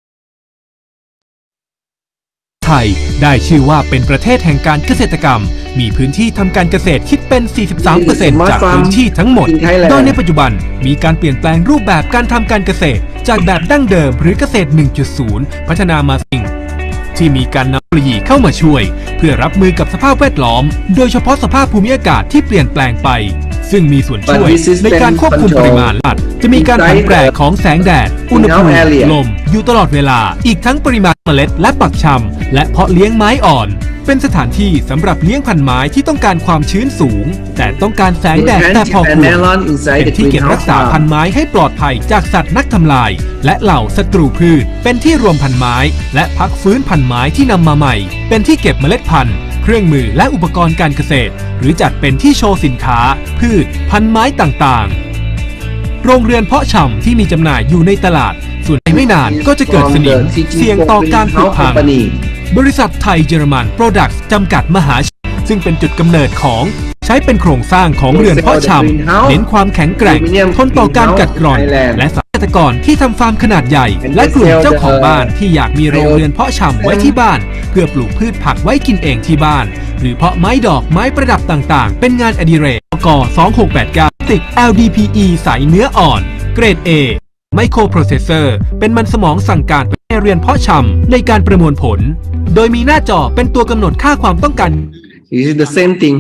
ไทยได้ชื่อว่าเป็นประเทศแห่งการเกษตรกรรมมีพื้นที่ทำการเกษตรคิดเป็น สี่สิบสามเปอร์เซ็นต์ จากพื้นที่ทั้งหมดโดยในปัจจุบันมีการเปลี่ยนแปลงรูปแบบการทำการเกษตรจากแบบดั้งเดิมหรือเกษตร หนึ่งจุดศูนย์ พัฒนามาสิ่งที่มีการนำเทคโนโลยีเข้ามาช่วยเพื่อรับมือกับสภาพแวดล้อมโดยเฉพาะสภาพภูมิอากาศที่เปลี่ยนแปลงไปซึ่งมีส่วนช่วยในการควบคุมปริมาณลดจะมีการผันแปรของแสงแดดอุณหภูมิลมอยู่ตลอดเวลาอีกทั้งปริมาณเมล็ดและปักชำและเพาะเลี้ยงไม้อ่อนเป็นสถานที่สำหรับเลี้ยงพันธุ์ไม้ที่ต้องการความชื้นสูงแต่ต้องการแสงแดดแต่พอควรเป็นที่เก็บรักษาพันธุ์ไม้ให้ปลอดภัยจากสัตว์นักทำลายและเหล่าศัตรูพืชเป็นที่รวมพันธุ์ไม้และพักฟื้นพันธุ์ไม้ที่นำมาใหม่เป็นที่เก็บเมล็ดพันธุ์เครื่องมือและอุปกรณ์การเกษตรหรือจัดเป็นที่โชว์สินค้าพืชพันธุ์ไม้ต่างๆโรงเรือนเพาะชำที่มีจำหน่ายอยู่ในตลาดส่วนในไม่นานก็จะเกิดสนิมเสี่ยงต่อการผุพังบริษัทไทยเยอรมันโปรดักต์จำกัดมหาชนซึ่งเป็นจุดกำเนิดของใช้เป็นโครงสร้างของเรือนเพาะชำเน้นความแข็งแกร่งทนต่อการกัดกร่อนและเกษตรกรที่ทำฟาร์มขนาดใหญ่และกลุ่มเจ้าของบ้านที่อยากมีโรงเรือนเพาะชำไว้ที่บ้านเพื่อปลูกพืชผักไว้กินเองที่บ้านหรือเพาะไม้ดอกไม้ประดับต่างๆเป็นงานอดิเรกกสองหกแปดเก้าติด แอล ดี พี อี ใสเนื้ออ่อนเกรด A ไมโครโปรเซสเซอร์เป็นมันสมองสั่งการในเรือนเพาะชำในการประมวลผลโดยมีหน้าจอเป็นตัวกำหนดค่าความต้องการ This is the same thing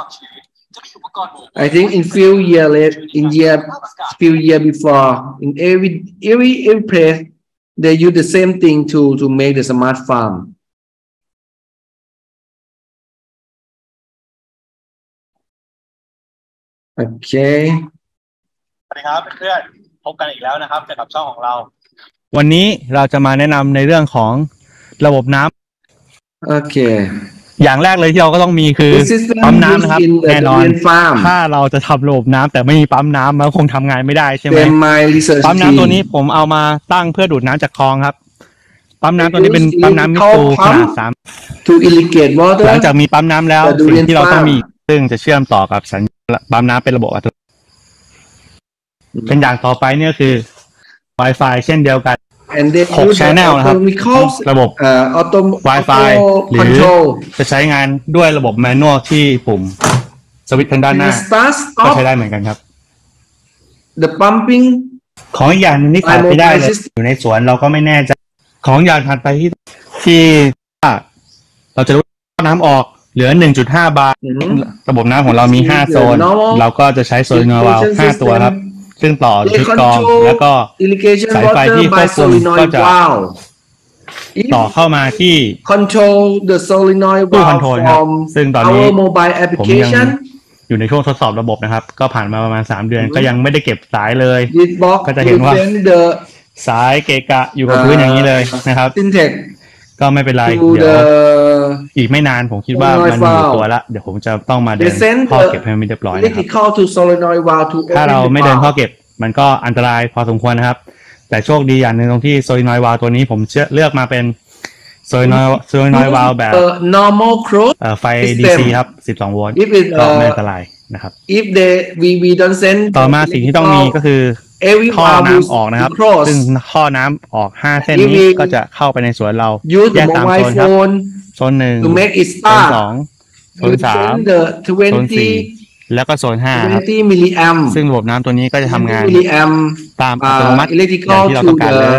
I think in few year late in year few year before in every every every place they use the same thing to to make the smart farm Okay สวัสดีครับเพื่อนๆพบกันอีกแล้วนะครับกับช่องของเราวันนี้เราจะมาแนะนำในเรื่องของระบบน้ำโอเคอย่างแรกเลยที่เราก็ต้องมีคือปั๊มน้ำนะครับแน่นอนถ้าเราจะทำระบบน้ำแต่ไม่มีปั๊มน้ำมันคงทำงานไม่ได้ใช่ไหมปั๊มน้ำตัวนี้ผมเอามาตั้งเพื่อดูดน้ำจากคลองครับปั๊มน้ำตัวนี้เป็นปั๊มน้ำมิตซูขนาดสามหลังจากมีปั๊มน้ำแล้วสิ่งที่เราต้องมีซึ่งจะเชื่อมต่อกับสัญญาณปั๊มน้ำเป็นระบบอัตโนมัติเป็นอย่างต่อไปเนี่ยคือ Wi-Fi เช่นเดียวกันหก channel นะครับระบบ Wi-Fi หรือจะใช้งานด้วยระบบ manual ที่ปุ่มสวิตช์ทางด้านหน้าก็ใช้ได้เหมือนกันครับ The pumping ของอย่างนึงที่ขาดไม่ได้เลยอยู่ในสวนเราก็ไม่แน่ใจของอย่างถัดไปที่ที่เราจะรู้น้ำออกเหลือ หนึ่งจุดห้า บาร์ระบบน้ำของเรามีห้าโซนเราก็จะใช้โซลินอยวาล์วห้าตัวครับซึ่งต่อที่กรองแล้วก็สายไฟที่ควบคุมก็จะต่อเข้ามาที่ Control the solenoid ตู้คอนโทรลครับซึ่งตอนนี้ mobile ผมยังอยู่ในช่วงทดสอบระบบนะครับก็ผ่านมาประมาณสามเดือนก็ยังไม่ได้เก็บสายเลยก็จะเห็นว่าสายเกะกะอยู่กับพื้นอย่างนี้เลยนะครับก็ไม่เป็นไรเดี๋ยวอีกไม่นานผมคิดว่ามันอยู่ตัวละเดี๋ยวผมจะต้องมาเดินท่อเก็บให้มันเรียบร้อยนะครับถ้าเราไม่เดินท่อเก็บมันก็อันตรายพอสมควรนะครับแต่โชคดีอย่างหนึ่งตรงที่โซลินอยวาล์วตัวนี้ผมเลือกมาเป็นโซลินอยโซลินอยวาล์วแบบ normal cross ไฟ ดี ซี ครับสิบสองโวลต์ก็ไม่อันตรายนะครับ if they we we don't send ต่อมาสิ่งที่ต้องมีก็คือท่อน้ำออกนะครับซึ่งท่อน้ำออกห้าเส้นนี้ก็จะเข้าไปในสวนเราแยกตามโซนครับโซนหนึ่งโซนสองโซนสามโซนสี่แล้วก็โซนห้าครับซึ่งระบบน้ำตัวนี้ก็จะทำงานตามอัตโนมัติอย่างที่เราต้องการเลย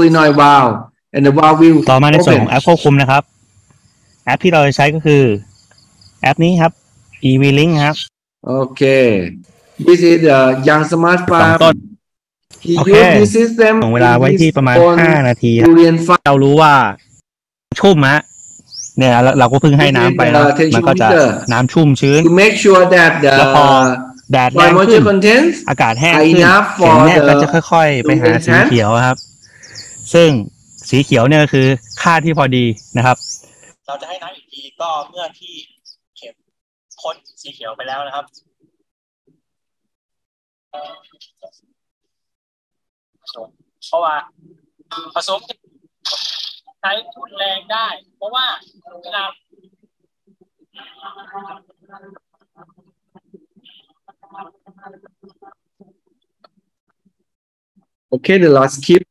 ต่อมาในส่วนของแอปควบคุมนะครับแอปที่เราจะใช้ก็คือแอปนี้ครับ อี วี Link ครับโอเค this is the young smart farm โอเคส่งเวลาไว้ที่ประมาณห้านาทีเรารู้ว่าชุ่มฮะเนี่ยเราก็เพิ่งให้น้ำไปแล้วมันก็จะน้ำชุ่มชื้นแล้วพอแดดแรงขึ้นอากาศแห้งขึ้นเสียงเนี่ยก็จะค่อยๆไปหาสีเขียวครับซึ่งสีเขียวเนี่ยคือค่าที่พอดีนะครับเราจะให้น้ำอีกทีก็เมื่อที่เข็มพ่นสีเขียวไปแล้วนะครับเพราะว่าผสมใช้ทุนแรงได้เพราะว่าเวลา Okay, the last clip.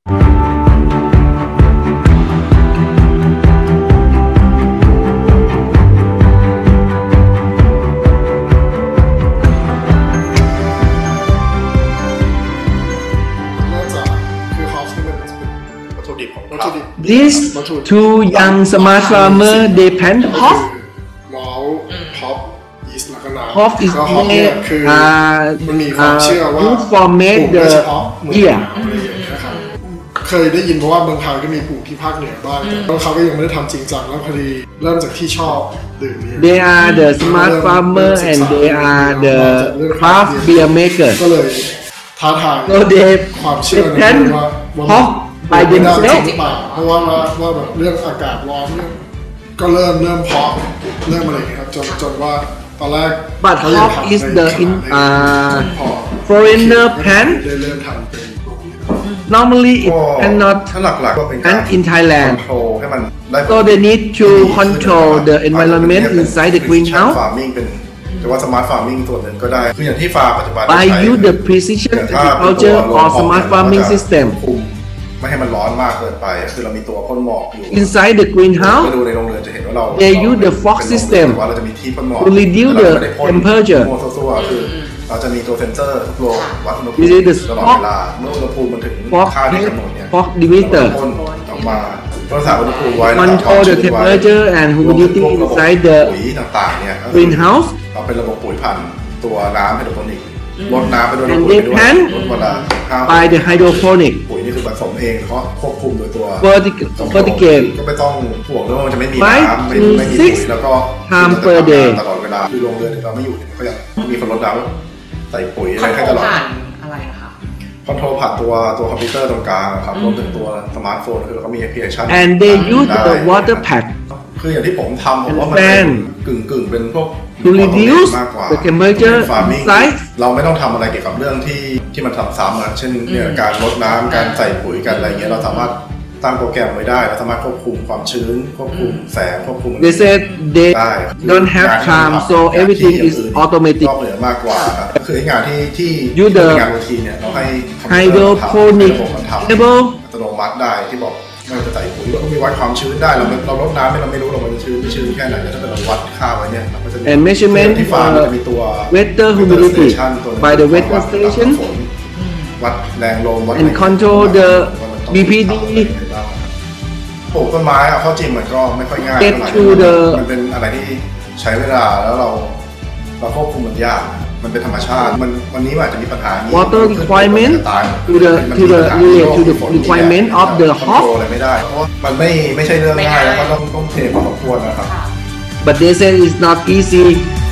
these two young smart farmer they plant hop เมาส์ฮอปยีสต์แล้วก็น้ำ hop is ก็ฮอปเนี่ย made คือ uh, มันมีความเชื่อว่า good for ปลู made กโดยเฉพาะ the เมือง year อะไรอย่างเงี้ยครับเคยได้ยินเพราะว่าเมืองไทยก็มีปลูกที่ภาคเหนือบ้างแต่เขาก็ยังไม่ได้ทำจริงจังแล้วพอดีเริ่มจากที่ชอบดื่มเบียร์ they are the smart farmer and they are the craft beer maker ก็เลยท้าทาย so they ความเชื่อ they นะ plant ว่าว่า hop by ไม่ได้จริ themselves งหรือเปล่าเพราะว่าว่าว่าแบบเรื่องอากาศร้อนเนี่ยก็เริ่มเริ่มเพาะเริ่มอะไรอย่างเงี้ยครับจนจนว่าตอนแรก but hop is the in uh foreigner plant ได้เริ่มทำเป็น normally it ก็ cannot ถ้าหลักๆก็เป็นการ and in Thailand คอนโทรลให้มันได้ so they need to control the environment inside the greenhouse farming เป็นแต่ว่า smart farming ส่วนหนึ่งก็ได้คืออย่างที่ฟาร์มปัจจุบัน by use the precision agriculture or smart farming system ไม่ให้มันร้อนมากเกินไปคือเรามีตัวพ่นหมอกอยู่ inside the greenhouse ไปดูในโรงเรือนจะเห็นว่าเรา they use the fog system ว่าเราจะมีที่พ่นหมอก to reduce the temperature โมโซซัวคือเราจะมีตัวเซนเซอร์ทุกโลวัดอุณหภู This มิ is the ตลอดเวลาเมื่ออุณหภูมิมันถึง fog ค่าที่กำหนดเนี่ย fog divider พ่นออกมารักษาอุณหภูมิไว้ control the temperature and humidity inside the ปุ๋ยต่างๆเนี่ย greenhouse เราเป็นระบบปุ๋ยผ่านตัวน้ำไฮโดรโปนิกลดน้ำไปด้วย and ปุ๋ย they ไปด้วย plant ลดเวลาห้า by the hydroponic ปุ๋ยนี่คือผสมเองเพราะควบคุมโดยตัว vertical vertical ก็ไม่ต้องห่วงเรื่องว่ามันจะไม่มี five น้ำไม่ to ไม่มี six ปุ๋ยแล้วก็ time per day ตลอดเวลาคือโรงเรือนเราไม่อยู่เนี่ยก็ยังมีคนรดน้ำใส่ปุ๋ยอะไรให้ตลอดอะไรนะคะคอนโทรลผ่านตัวตัวคอมพิวเตอร์ตรงกลางครับรวมถึงตัวสมาร์ทโฟนคือเราก็มีแอปพลิเคชัน and they use the water pack คืออย่างที่ผมทำผมว่ามันเป็นกึ่งกึ่งเป็นพวก to reduce มากกว่า the temperature ฟาร์มิ่ง inside เราไม่ต้องทำอะไรเกี่ยวกับเรื่องที่ที่มันซ้ำๆอะเช่นเนี่ยการรดน้ำการใส่ปุ๋ยกันอะไรเงี้ยเราสามารถตั้งโปรแกรมไว้ได้เราสามารถควบคุมความชื้นควบคุมแสงควบคุม they said they ได้ don't have time so everything is automatic นอกเหนือมากกว่าครับก็คือไอ้งานที่ที่ You the งานรูทีนเนี่ยเราให้ hydroponic ทำ table อัตโนมัติได้ที่บอกไม่ว่าจะใส่ปุ๋ยเราก็มีวัดความชื้นได้เราเราลดน้ำเราไม่รู้เรามันชื้นไม่ชื้นแค่ไหนแต่ถ้าเกิดเราวัดค่าไว้เนี่ยเราก็จะมี and measurement ที่ฟาร์มมันจะมีตัว weather humidity by the weather station วัดแรงลมวัด and control the บี พี ดีปลูกต้นไม้อะข้อจริงมันก็ไม่ค่อยง่าย Get เท่าไหร่ to the มันเป็นอะไรที่ใช้เวลาแล้วเราเราควบคุมมันยากมันเป็นธรรมชาติมันวันนี้มันอาจจะมีปัญหา water requirement to the to the relate to the requirement of the hop อะไรไม่ได้เพราะมันไม่ไม่ใช่เรื่องง่ายแล้วก็ต้องต้องเทพอสมควรนะครับ but they say it's not easy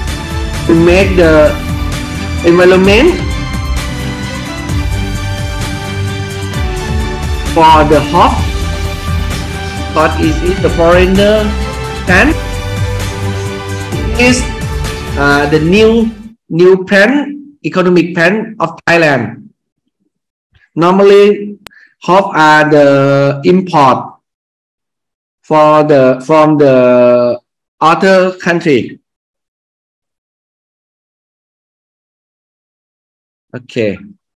to make the environment for the hop but is it the foreigner plant is uh, the new new plant economic plant of Thailand normally hop are the import for the from the other country okay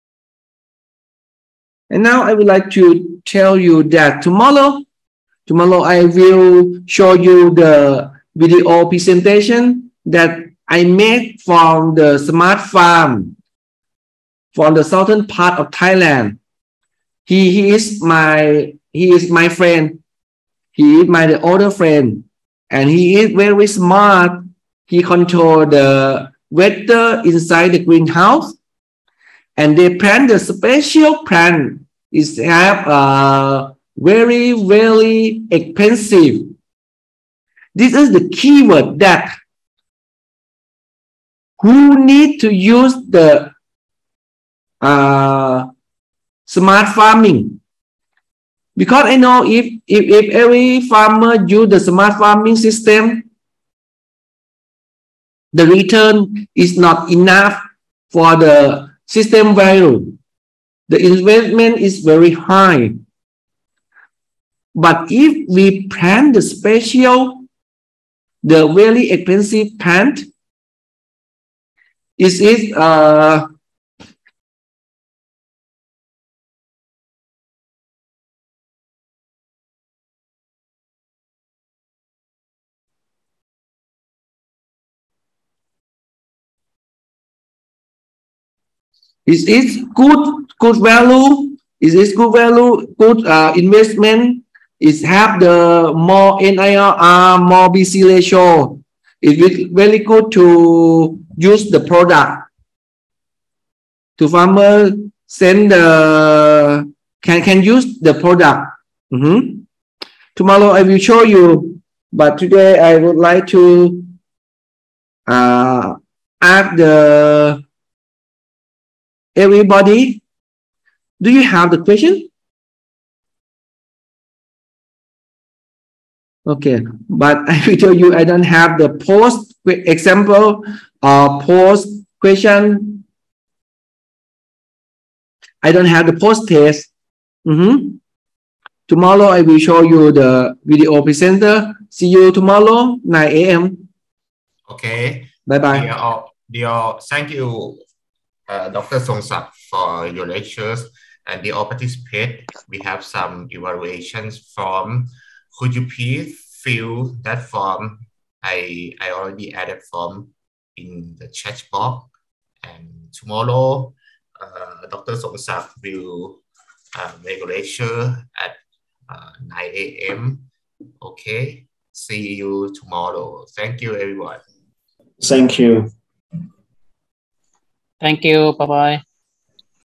and now I would like to tell you that tomorrow tomorrow I will show you the video presentation that I made from the smart farm from the southern part of Thailand. He, he is my he is my friend. He is my the older friend, and he is very smart. He control the weather inside the greenhouse, and they plant the special plant is have uh very very expensive. This is the keyword that who need to use the uh, smart farming because I know if, if if every farmer use the smart farming system the return is not enough for the system value the investment is very high but if we plant the special the very expensive plant is it uh is it good good value is it good value good uh, investment is have the more N I R R, more B C ratio. It's very good to use the product. To farmer send the can can use the product. Mm-hmm. Tomorrow I will show you, but today I would like to uh, ask the everybody. Do you have the question? Okay, but I will tell you I don't have the post example or post question. I don't have the post test. Mm-hmm. Tomorrow I will show you the video presenter. See you tomorrow nine A M Okay. Bye bye. Dear, all, dear, thank you, uh, Doctor Songsak, for your lectures. And dear all participants, we have some evaluations from. Could you please fill that form? I I already added form in the chat box. And tomorrow, uh, Doctor Songsak will uh, make a lecture at uh, nine A M Okay. See you tomorrow. Thank you, everyone. Thank you. Thank you. Bye bye.